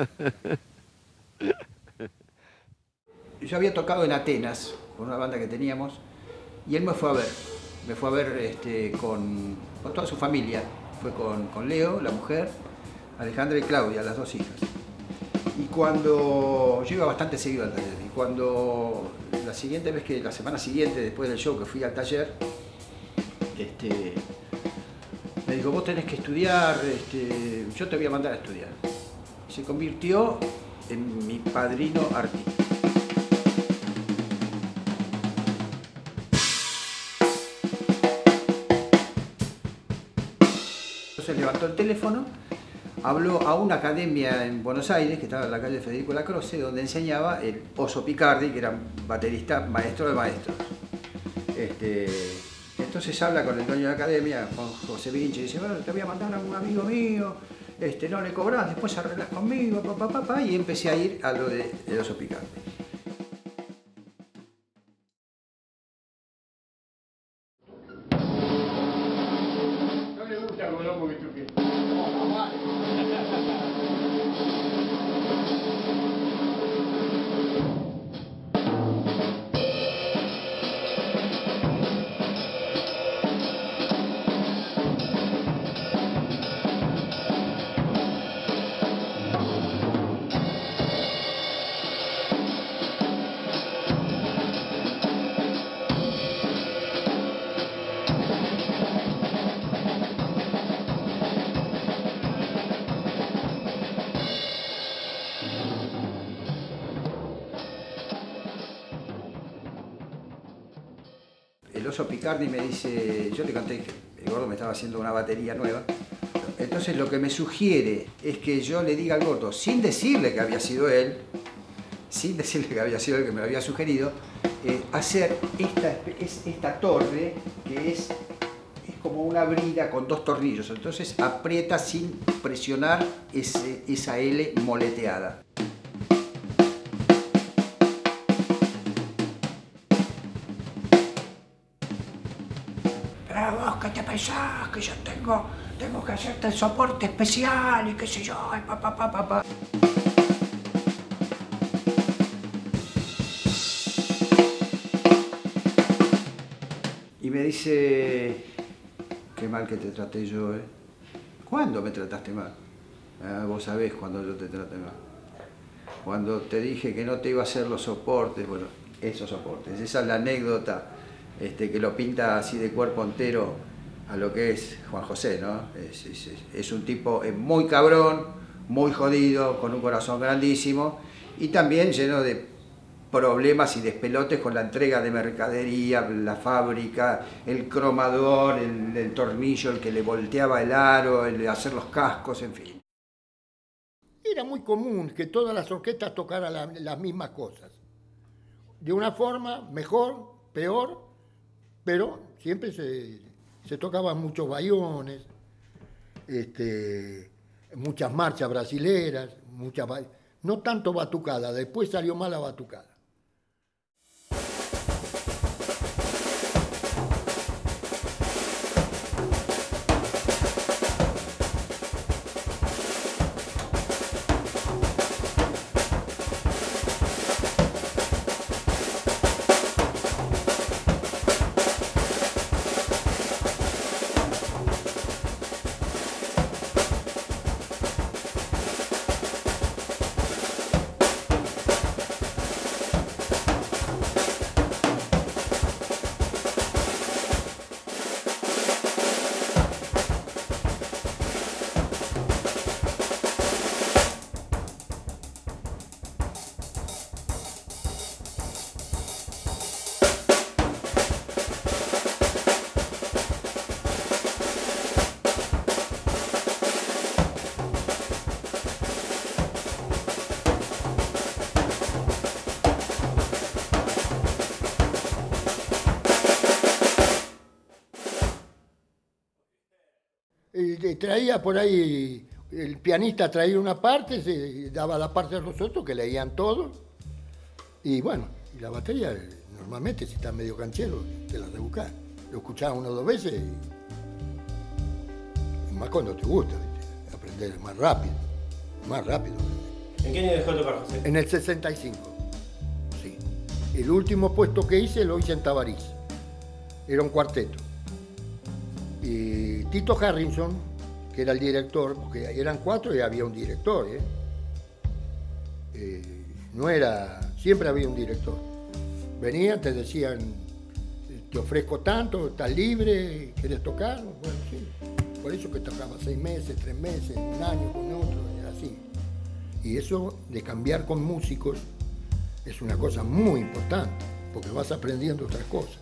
Yo había tocado en Atenas con una banda que teníamos. Y él me fue a ver, me fue a ver este, con, con toda su familia. Fue con, con Leo, la mujer, Alejandra y Claudia, las dos hijas. Y cuando, yo iba bastante seguido al taller, y cuando la siguiente vez que, la semana siguiente, después del show que fui al taller, este, me dijo, vos tenés que estudiar, este, yo te voy a mandar a estudiar. Se convirtió en mi padrino artístico. Entonces levantó el teléfono, habló a una academia en Buenos Aires, que estaba en la calle Federico Lacroce, donde enseñaba el Oso Picardi, que era baterista, maestro de maestros. Este, entonces habla con el dueño de la academia, Juan José Vinci, y dice, bueno, te voy a mandar a un amigo mío, este, no le cobras, después arreglas conmigo, papá, papá, y empecé a ir a lo de el Oso Picardi. Entonces Picardi me dice, yo le conté que el Gordo me estaba haciendo una batería nueva. Entonces lo que me sugiere es que yo le diga al Gordo, sin decirle que había sido él, sin decirle que había sido él que me lo había sugerido, eh, hacer esta, esta torre que es, es como una brida con dos tornillos. Entonces aprieta sin presionar ese, esa L moleteada. Pero vos, ¿qué te pensás? Que yo tengo, tengo que hacerte el soporte especial y qué sé yo, y pa, pa, pa, pa, pa. Y me dice, qué mal que te traté yo, ¿eh? ¿Cuándo me trataste mal? Ah, vos sabés cuándo yo te traté mal. Cuando te dije que no te iba a hacer los soportes, bueno, esos soportes. Esa es la anécdota este, que lo pinta así de cuerpo entero a lo que es Juan José, ¿no? Es, es, es un tipo muy cabrón, muy jodido, con un corazón grandísimo y también lleno de problemas y despelotes con la entrega de mercadería, la fábrica, el cromador, el, el tornillo, el que le volteaba el aro, el de hacer los cascos, en fin. Era muy común que todas las orquestas tocaran la, las mismas cosas. De una forma mejor, peor, pero siempre se, se tocaban muchos bayones, este, muchas marchas brasileras, muchas, no tanto batucada, después salió mal la batucada. Traía por ahí, el pianista traía una parte, se daba la parte a los otros que leían todo. Y bueno, y la batería, normalmente si está medio canchero, te la rebuscás. Lo escuchás una o dos veces y más cuando te gusta, ¿viste? Aprender más rápido, más rápido. ¿En qué año dejó de tocar, José? En el sesenta y cinco, sí. El último puesto que hice lo hice en Tabarís. Era un cuarteto. Y Tito Harrison, que era el director, porque eran cuatro y había un director, ¿eh? Eh, no era, siempre había un director. Venían, te decían, te ofrezco tanto, estás libre, ¿quieres tocar? Bueno, sí. Por eso que tocaba seis meses, tres meses, un año con otro, era así. Y eso de cambiar con músicos es una cosa muy importante, porque vas aprendiendo otras cosas.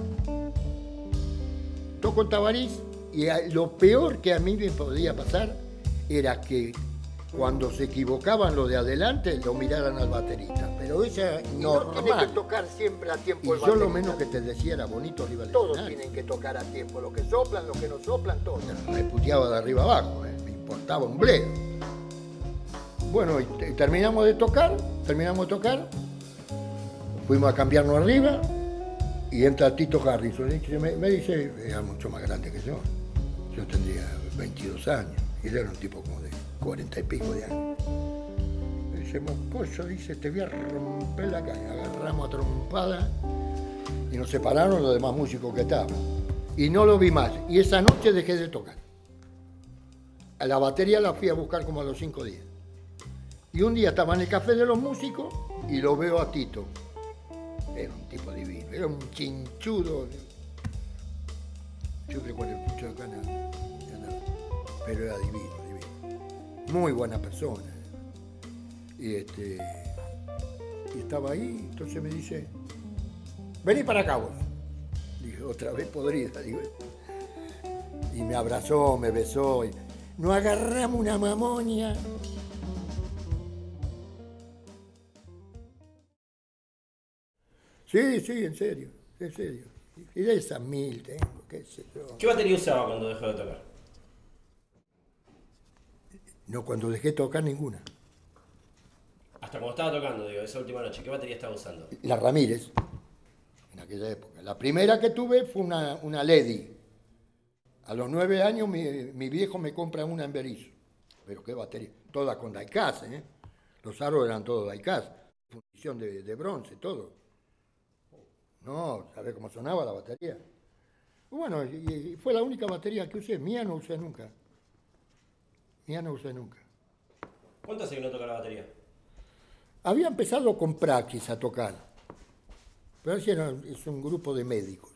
Toco en Tabarís y lo peor que a mí me podía pasar era que cuando se equivocaban los de adelante lo miraran al baterista. Pero esa no tiene que tocar siempre a tiempo. Y yo lo menos que te decía era bonito arriba del escenario. Todos tienen que tocar a tiempo, los que soplan, los que no soplan, todos. Me puteaba de arriba abajo, ¿eh? Me importaba un bledo. Bueno, y terminamos de tocar, terminamos de tocar, fuimos a cambiarnos arriba. Y entra Tito Harrison, y me, me dice, era mucho más grande que yo. Yo tendría veintidós años, y él era un tipo como de cuarenta y pico de años. Me dice, mocoso, dice, te voy a romper la calle. Agarramos a trompada y nos separaron los demás músicos que estaban. Y no lo vi más. Y esa noche dejé de tocar. A la batería la fui a buscar como a los cinco días. Y un día estaba en el café de los músicos y lo veo a Tito. Era un tipo divino, era un chinchudo. Yo creo que con el pucho de cana, pero era divino, divino. Muy buena persona. Y, este, y estaba ahí, entonces me dice, vení para acá vos. Dije, otra vez podrida, digo. Y me abrazó, me besó. Y, nos agarramos una mamonia. Sí, sí, en serio, en serio. Y de esas mil tengo, qué sé yo. ¿Qué batería usaba cuando dejó de tocar? No, cuando dejé de tocar ninguna. Hasta cuando estaba tocando, digo, esa última noche, ¿qué batería estaba usando? La Ramírez, en aquella época. La primera que tuve fue una, una Lady. A los nueve años mi, mi viejo me compra una en Berizo. Pero qué batería. Toda con diecast, ¿eh? Los aros eran todos diecast. Fundición de, de bronce, todo. No, ¿sabés cómo sonaba la batería? Bueno, y, y fue la única batería que usé. Mía no usé nunca. Mía no usé nunca. ¿Cuánto hace que no toca la batería? Había empezado con Praxis a tocar. Pero así era, es un grupo de médicos.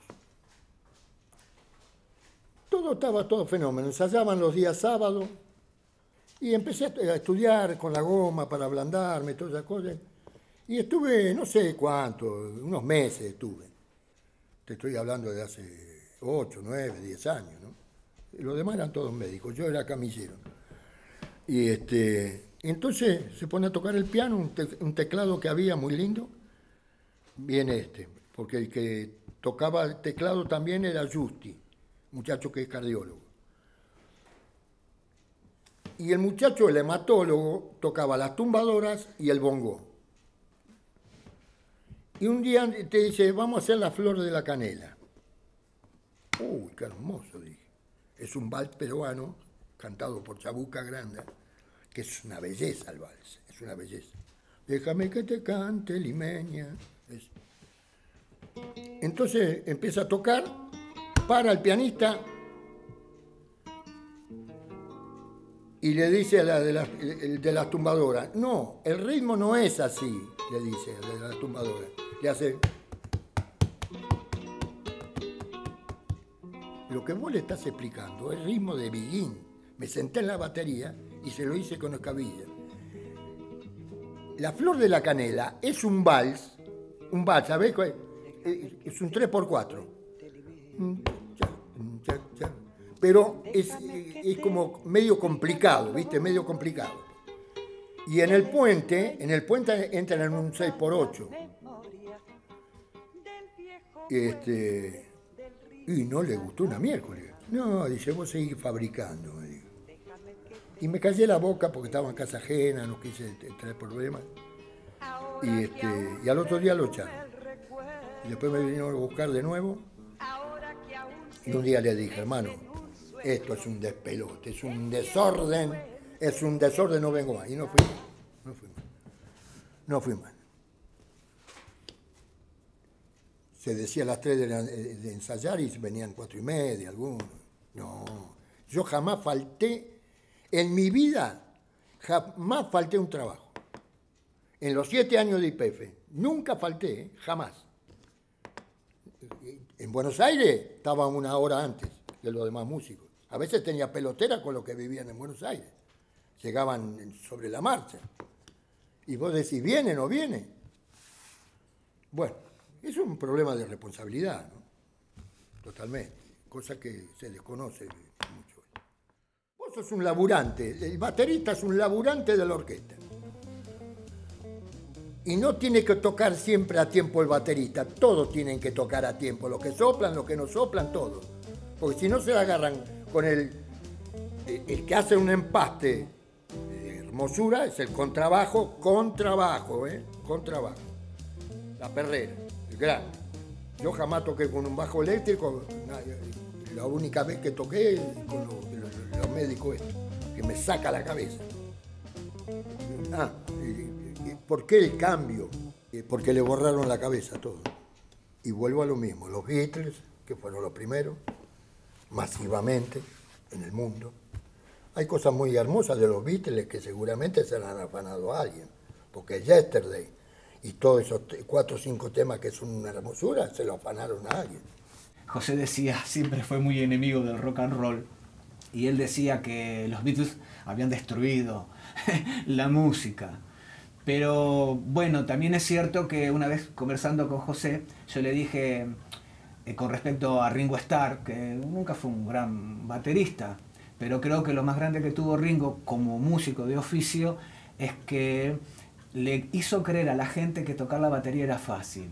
Todo estaba todo fenómeno. Ensayaban los días sábados. Y empecé a estudiar con la goma para ablandarme, todas esas cosas. Y estuve, no sé cuánto, unos meses estuve. Te estoy hablando de hace ocho, nueve, diez años, ¿no? Y los demás eran todos médicos, yo era camillero. Y este, entonces se pone a tocar el piano, un, te, un teclado que había muy lindo, viene este, porque el que tocaba el teclado también era Justi, muchacho que es cardiólogo. Y el muchacho, el hematólogo, tocaba las tumbadoras y el bongo. Y un día te dice, vamos a hacer la flor de la canela. Uy, qué hermoso, dije. Es un vals peruano, cantado por Chabuca Granda, que es una belleza el vals, es una belleza. Déjame que te cante, limeña. Es... Entonces empieza a tocar, para el pianista y le dice a la de las de la tumbadora, no, el ritmo no es así, le dice a la de la tumbadora. Le hace... Lo que vos le estás explicando es ritmo de Biguín. Me senté en la batería y se lo hice con escabilla. La flor de la canela es un vals, un vals, ¿sabés? Es un tres por cuatro. Pero es, es como medio complicado, ¿viste? Medio complicado. Y en el puente, en el puente entran en un seis por ocho. Este, y no le gustó una miércoles. No, dice, vos seguís fabricando, me dijo. Y me callé la boca porque estaba en casa ajena, no quise traer problemas. Y, este, y al otro día lo echaron. Y después me vinieron a buscar de nuevo. Y un día le dije, hermano, esto es un despelote, es un desorden, es un desorden, no vengo más. Y no fui más, no fui más. No fui más. Se decía a las tres de, la, de ensayar y venían cuatro y media, algunos. No, yo jamás falté, en mi vida, jamás falté un trabajo. En los siete años de I P F, nunca falté, jamás. En Buenos Aires estaba una hora antes de los demás músicos. A veces tenía pelotera con los que vivían en Buenos Aires. Llegaban sobre la marcha. Y vos decís, ¿viene o no viene? Bueno. Es un problema de responsabilidad, ¿no? Totalmente. Cosa que se desconoce mucho. Vos sos un laburante. El baterista es un laburante de la orquesta. Y no tiene que tocar siempre a tiempo el baterista. Todos tienen que tocar a tiempo. Los que soplan, los que no soplan, todos. Porque si no se la agarran con el, el que hace un empaste de hermosura, es el contrabajo, contrabajo, ¿eh? Contrabajo. La perrera. Grande. Yo jamás toqué con un bajo eléctrico, la única vez que toqué con los, los, los médicos estos, que me saca la cabeza. Ah, ¿por qué el cambio? Porque le borraron la cabeza a todo. Y vuelvo a lo mismo, los Beatles, que fueron los primeros, masivamente en el mundo. Hay cosas muy hermosas de los Beatles que seguramente se la han afanado a alguien, porque Yesterday y todos esos cuatro o cinco temas que son una hermosura, se lo afanaron a alguien. José decía, siempre fue muy enemigo del rock and roll, y él decía que los Beatles habían destruido la música. Pero bueno, también es cierto que una vez conversando con José, yo le dije, eh, con respecto a Ringo Starr, que nunca fue un gran baterista, pero creo que lo más grande que tuvo Ringo como músico de oficio es que le hizo creer a la gente que tocar la batería era fácil.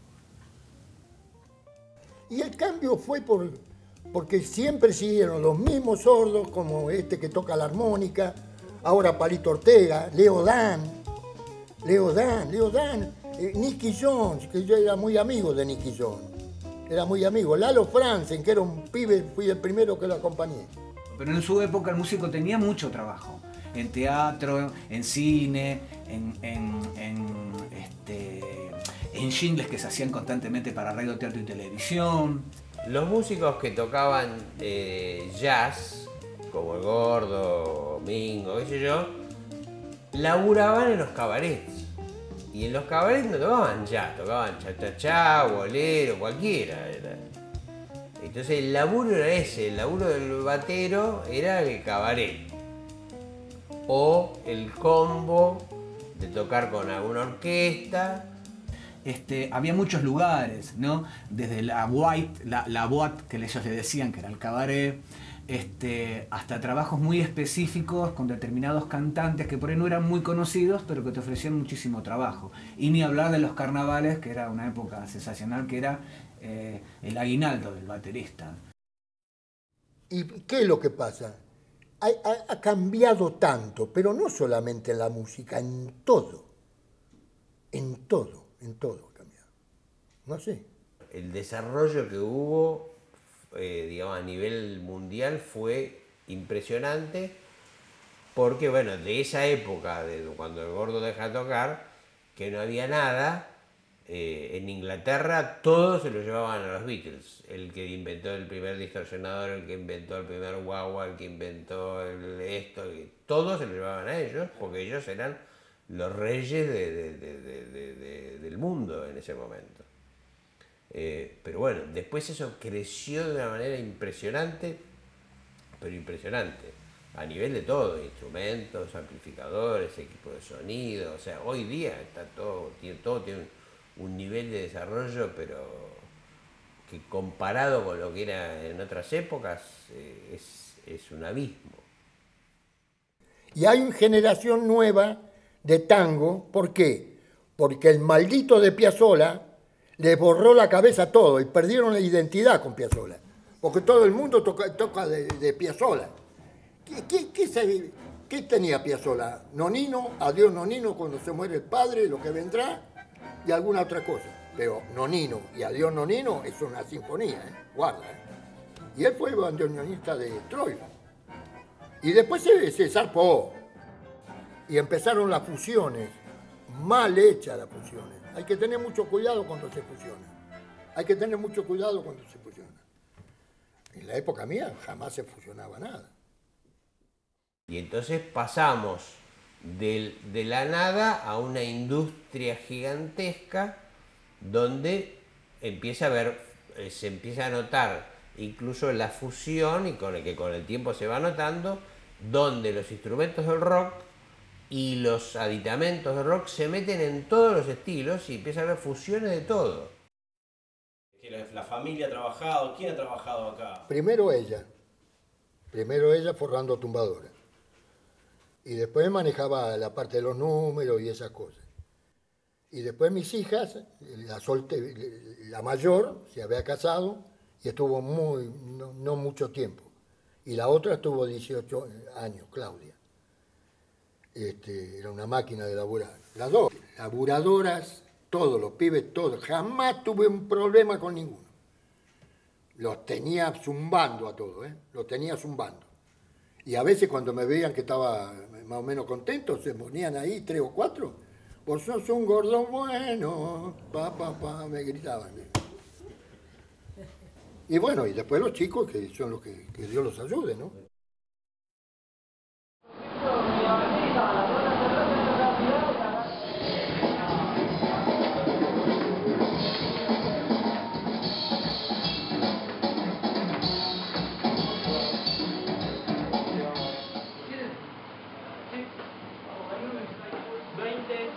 Y el cambio fue por, porque siempre siguieron los mismos sordos, como este que toca la armónica, ahora Palito Ortega, Leo Dan, Leo Dan, Leo Dan, eh, Nicky Jones, que yo era muy amigo de Nicky Jones, era muy amigo, Lalo Franzen, que era un pibe, fui el primero que lo acompañé. Pero en su época el músico tenía mucho trabajo, en teatro, en cine, en, en, en, este, en jingles que se hacían constantemente para radio, teatro y televisión. Los músicos que tocaban eh, jazz, como el Gordo, Mingo, qué sé yo, laburaban en los cabarets. Y en los cabarets no tocaban jazz, tocaban cha-cha-cha, bolero, cualquiera. Era. Entonces el laburo era ese, el laburo del batero era el cabaret. O el combo de tocar con alguna orquesta. Este, había muchos lugares, ¿no? Desde la white, la, la boîte que ellos le decían, que era el cabaret, este, hasta trabajos muy específicos con determinados cantantes que por ahí no eran muy conocidos, pero que te ofrecían muchísimo trabajo. Y ni hablar de los carnavales, que era una época sensacional, que era eh, el aguinaldo del baterista. ¿Y qué es lo que pasa? Ha, ha, ha cambiado tanto, pero no solamente en la música, en todo, en todo. En todo ha cambiado. No sé. El desarrollo que hubo, eh, digamos, a nivel mundial fue impresionante porque, bueno, de esa época, de cuando el Gordo deja de tocar, que no había nada, eh, en Inglaterra todos se lo llevaban a los Beatles. El que inventó el primer distorsionador, el que inventó el primer guagua, el que inventó el esto, todos se lo llevaban a ellos porque ellos eran los reyes de, de, de, de, de, de, del mundo en ese momento. Eh, pero bueno, después eso creció de una manera impresionante, pero impresionante, a nivel de todo, instrumentos, amplificadores, equipos de sonido, o sea, hoy día está todo, tiene, todo tiene un, un nivel de desarrollo, pero que comparado con lo que era en otras épocas, eh, es, es un abismo. Y hay una generación nueva de tango, ¿por qué? Porque el maldito de Piazzolla le borró la cabeza a todo y perdieron la identidad con Piazzolla, porque todo el mundo toca, toca de, de Piazzolla. ¿Qué, qué, qué, se, ¿Qué tenía Piazzolla? Nonino, adiós Nonino cuando se muere el padre, lo que vendrá, y alguna otra cosa. Pero Nonino y adiós Nonino es una sinfonía, ¿eh? Guarda. ¿eh? Y él fue el bandoneonista de Troilo. Y después se, se zarpó. Y empezaron las fusiones, mal hechas las fusiones. Hay que tener mucho cuidado cuando se fusiona. Hay que tener mucho cuidado cuando se fusiona. En la época mía jamás se fusionaba nada. Y entonces pasamos de, de la nada a una industria gigantesca donde empieza a haber, se empieza a notar incluso la fusión, y con el que con el tiempo se va notando, donde los instrumentos del rock y los aditamentos de rock se meten en todos los estilos y empieza a haber fusiones de todo. La, la familia ha trabajado, ¿quién ha trabajado acá? Primero ella, primero ella forrando tumbadoras. Y después manejaba la parte de los números y esas cosas. Y después mis hijas, la, solte, la mayor se había casado y estuvo muy, no, no mucho tiempo. Y la otra estuvo dieciocho años, Claudia. Este, era una máquina de laburar. Las dos, laburadoras, todos, los pibes, todos. Jamás tuve un problema con ninguno. Los tenía zumbando a todos, ¿eh? Los tenía zumbando. Y a veces cuando me veían que estaba más o menos contento, se ponían ahí tres o cuatro. Vos sos un gordo bueno, pa, pa, pa, me gritaban. Y bueno, y después los chicos, que son los que, que Dios los ayude, ¿no?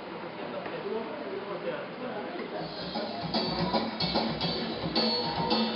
veinte,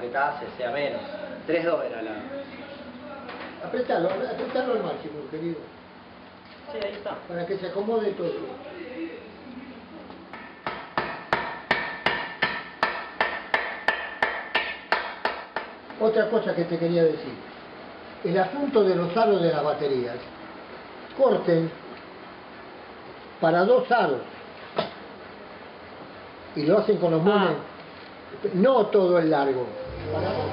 apretase, sea menos. tres dos era la... Apretalo, apretalo al máximo, querido. Sí, ahí está. Para que se acomode todo. Otra cosa que te quería decir. El asunto de los aros de las baterías. Corten para dos aros. Y lo hacen con los mones. Ah. No todo el largo. Para dos.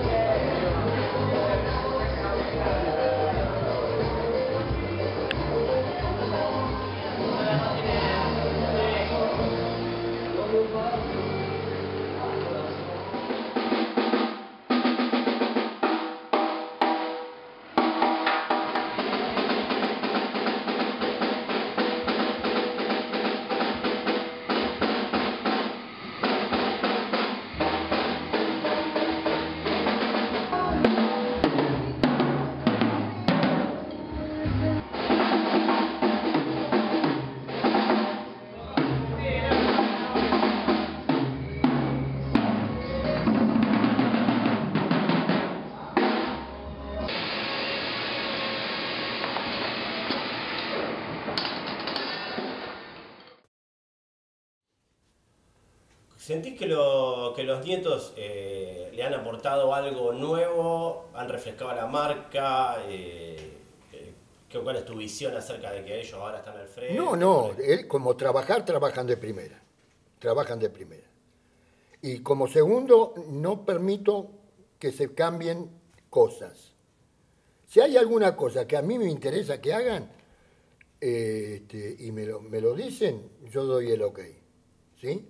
¿Sentís que, lo, que los nietos eh, le han aportado algo nuevo, han refrescado la marca? Eh, eh, ¿Cuál es tu visión acerca de que ellos ahora están al frente? No, no, él como trabajar, trabajan de primera, trabajan de primera. Y como segundo, no permito que se cambien cosas. Si hay alguna cosa que a mí me interesa que hagan, eh, este, y me lo, me lo dicen, yo doy el ok, ¿sí?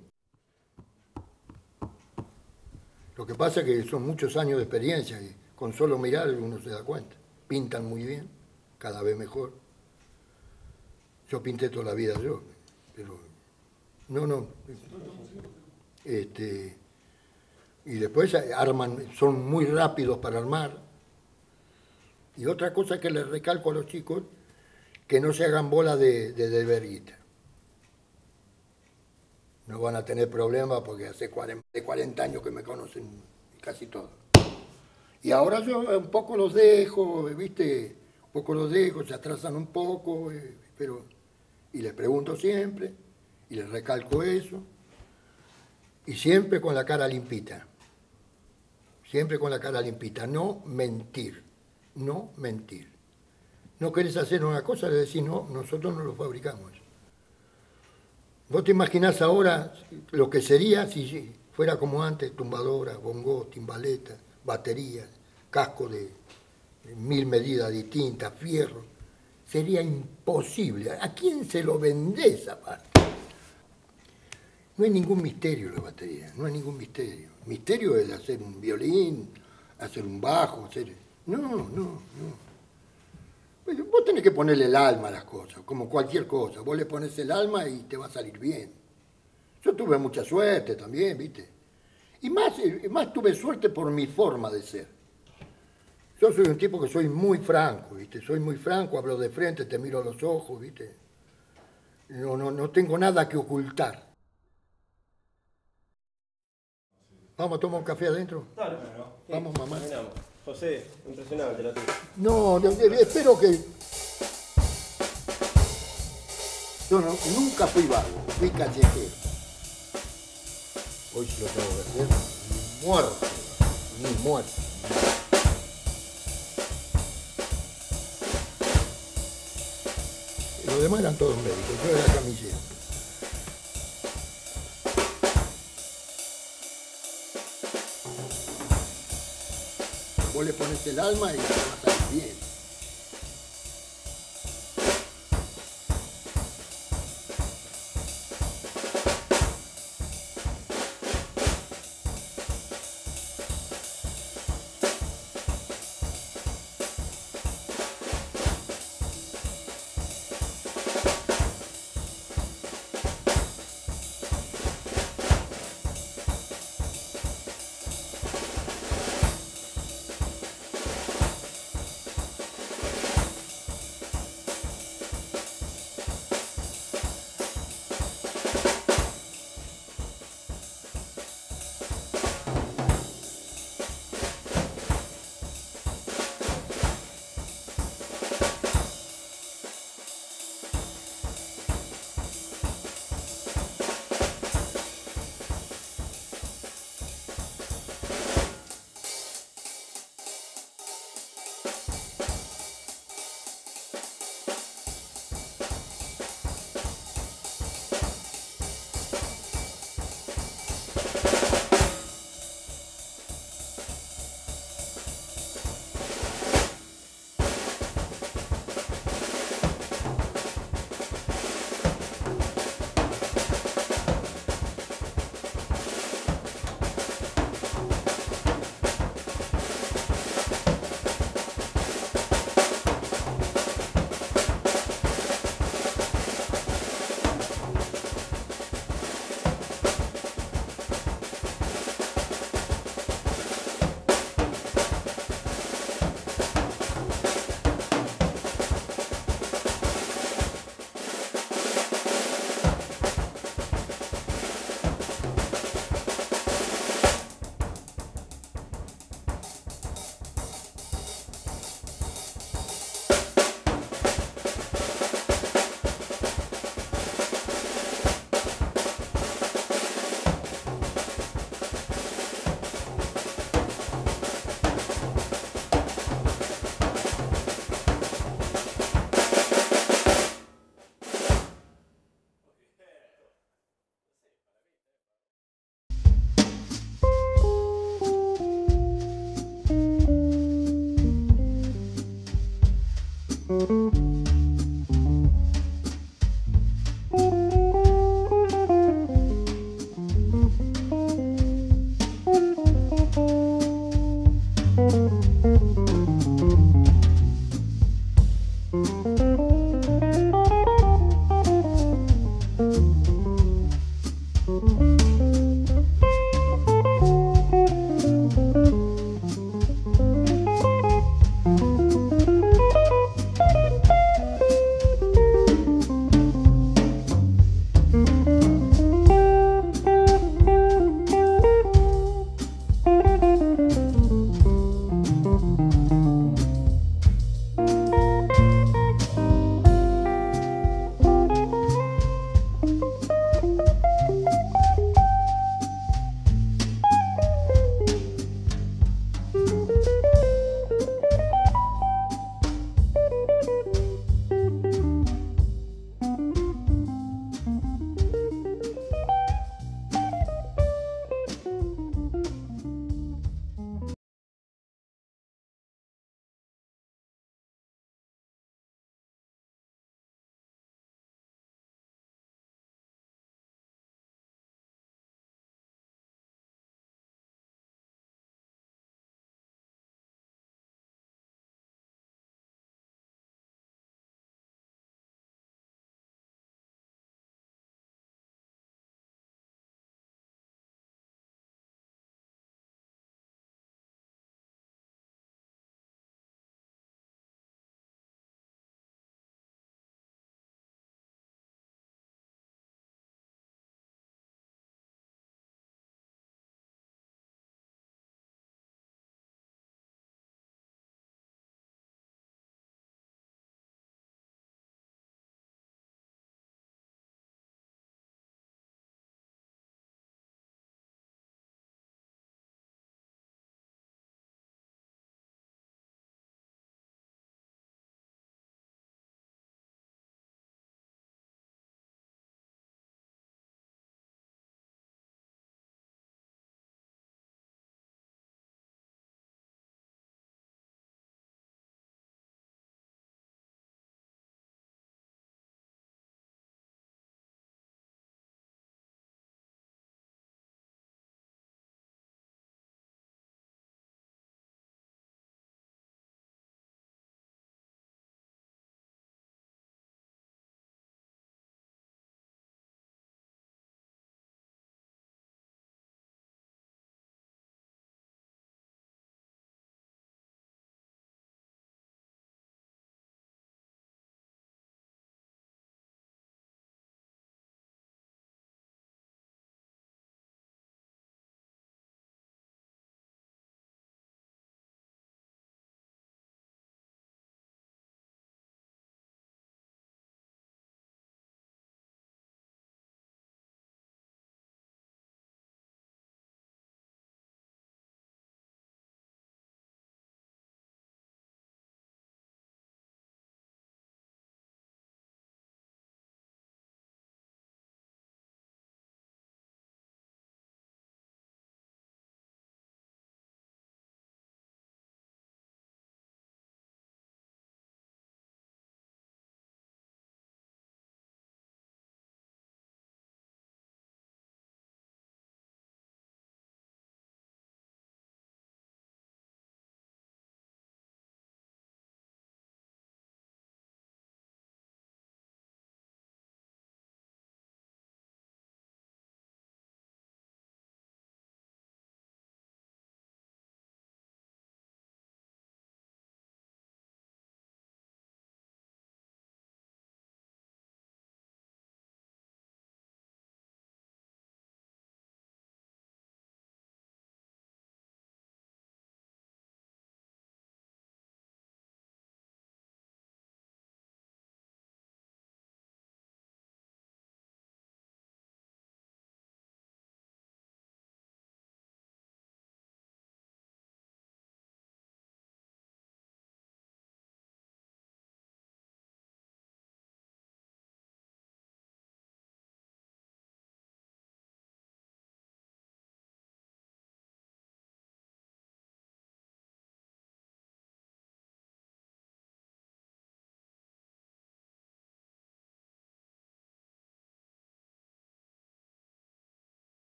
Lo que pasa es que son muchos años de experiencia y con solo mirar uno se da cuenta. Pintan muy bien, cada vez mejor. Yo pinté toda la vida yo, pero no, no. Este, y después arman, son muy rápidos para armar. Y otra cosa que les recalco a los chicos, que no se hagan bola de, de, de verguita. No van a tener problemas porque hace cuarenta años que me conocen casi todos. Y ahora yo un poco los dejo, ¿viste? Un poco los dejo, se atrasan un poco, eh, pero... Y les pregunto siempre, y les recalco eso. Y siempre con la cara limpita. Siempre con la cara limpita. No mentir. No mentir. No querés hacer una cosa, le decís, no, nosotros no lo fabricamos. ¿Vos te imaginás ahora lo que sería si fuera como antes, tumbadora, bongó, timbaleta, batería, casco de mil medidas distintas, fierro? Sería imposible. ¿A quién se lo vendés aparte? No hay ningún misterio la batería, no hay ningún misterio. Misterio es hacer un violín, hacer un bajo, hacer... No, no, no. Vos tenés que ponerle el alma a las cosas, como cualquier cosa. Vos le pones el alma y te va a salir bien. Yo tuve mucha suerte también, ¿viste? Y más, más tuve suerte por mi forma de ser. Yo soy un tipo que soy muy franco, ¿viste? Soy muy franco, hablo de frente, te miro a los ojos, ¿viste? No, no, no tengo nada que ocultar. ¿Vamos a tomar un café adentro? Claro. Vamos, mamá. Terminamos. José, impresionante la tuya. No, de, de, espero que... Yo no, nunca fui vago, fui callejero. Hoy si lo tengo que hacer, muerto, ni muerto. Los demás eran todos médicos, yo era camillero. Vos le pones el alma y te va a salir bien.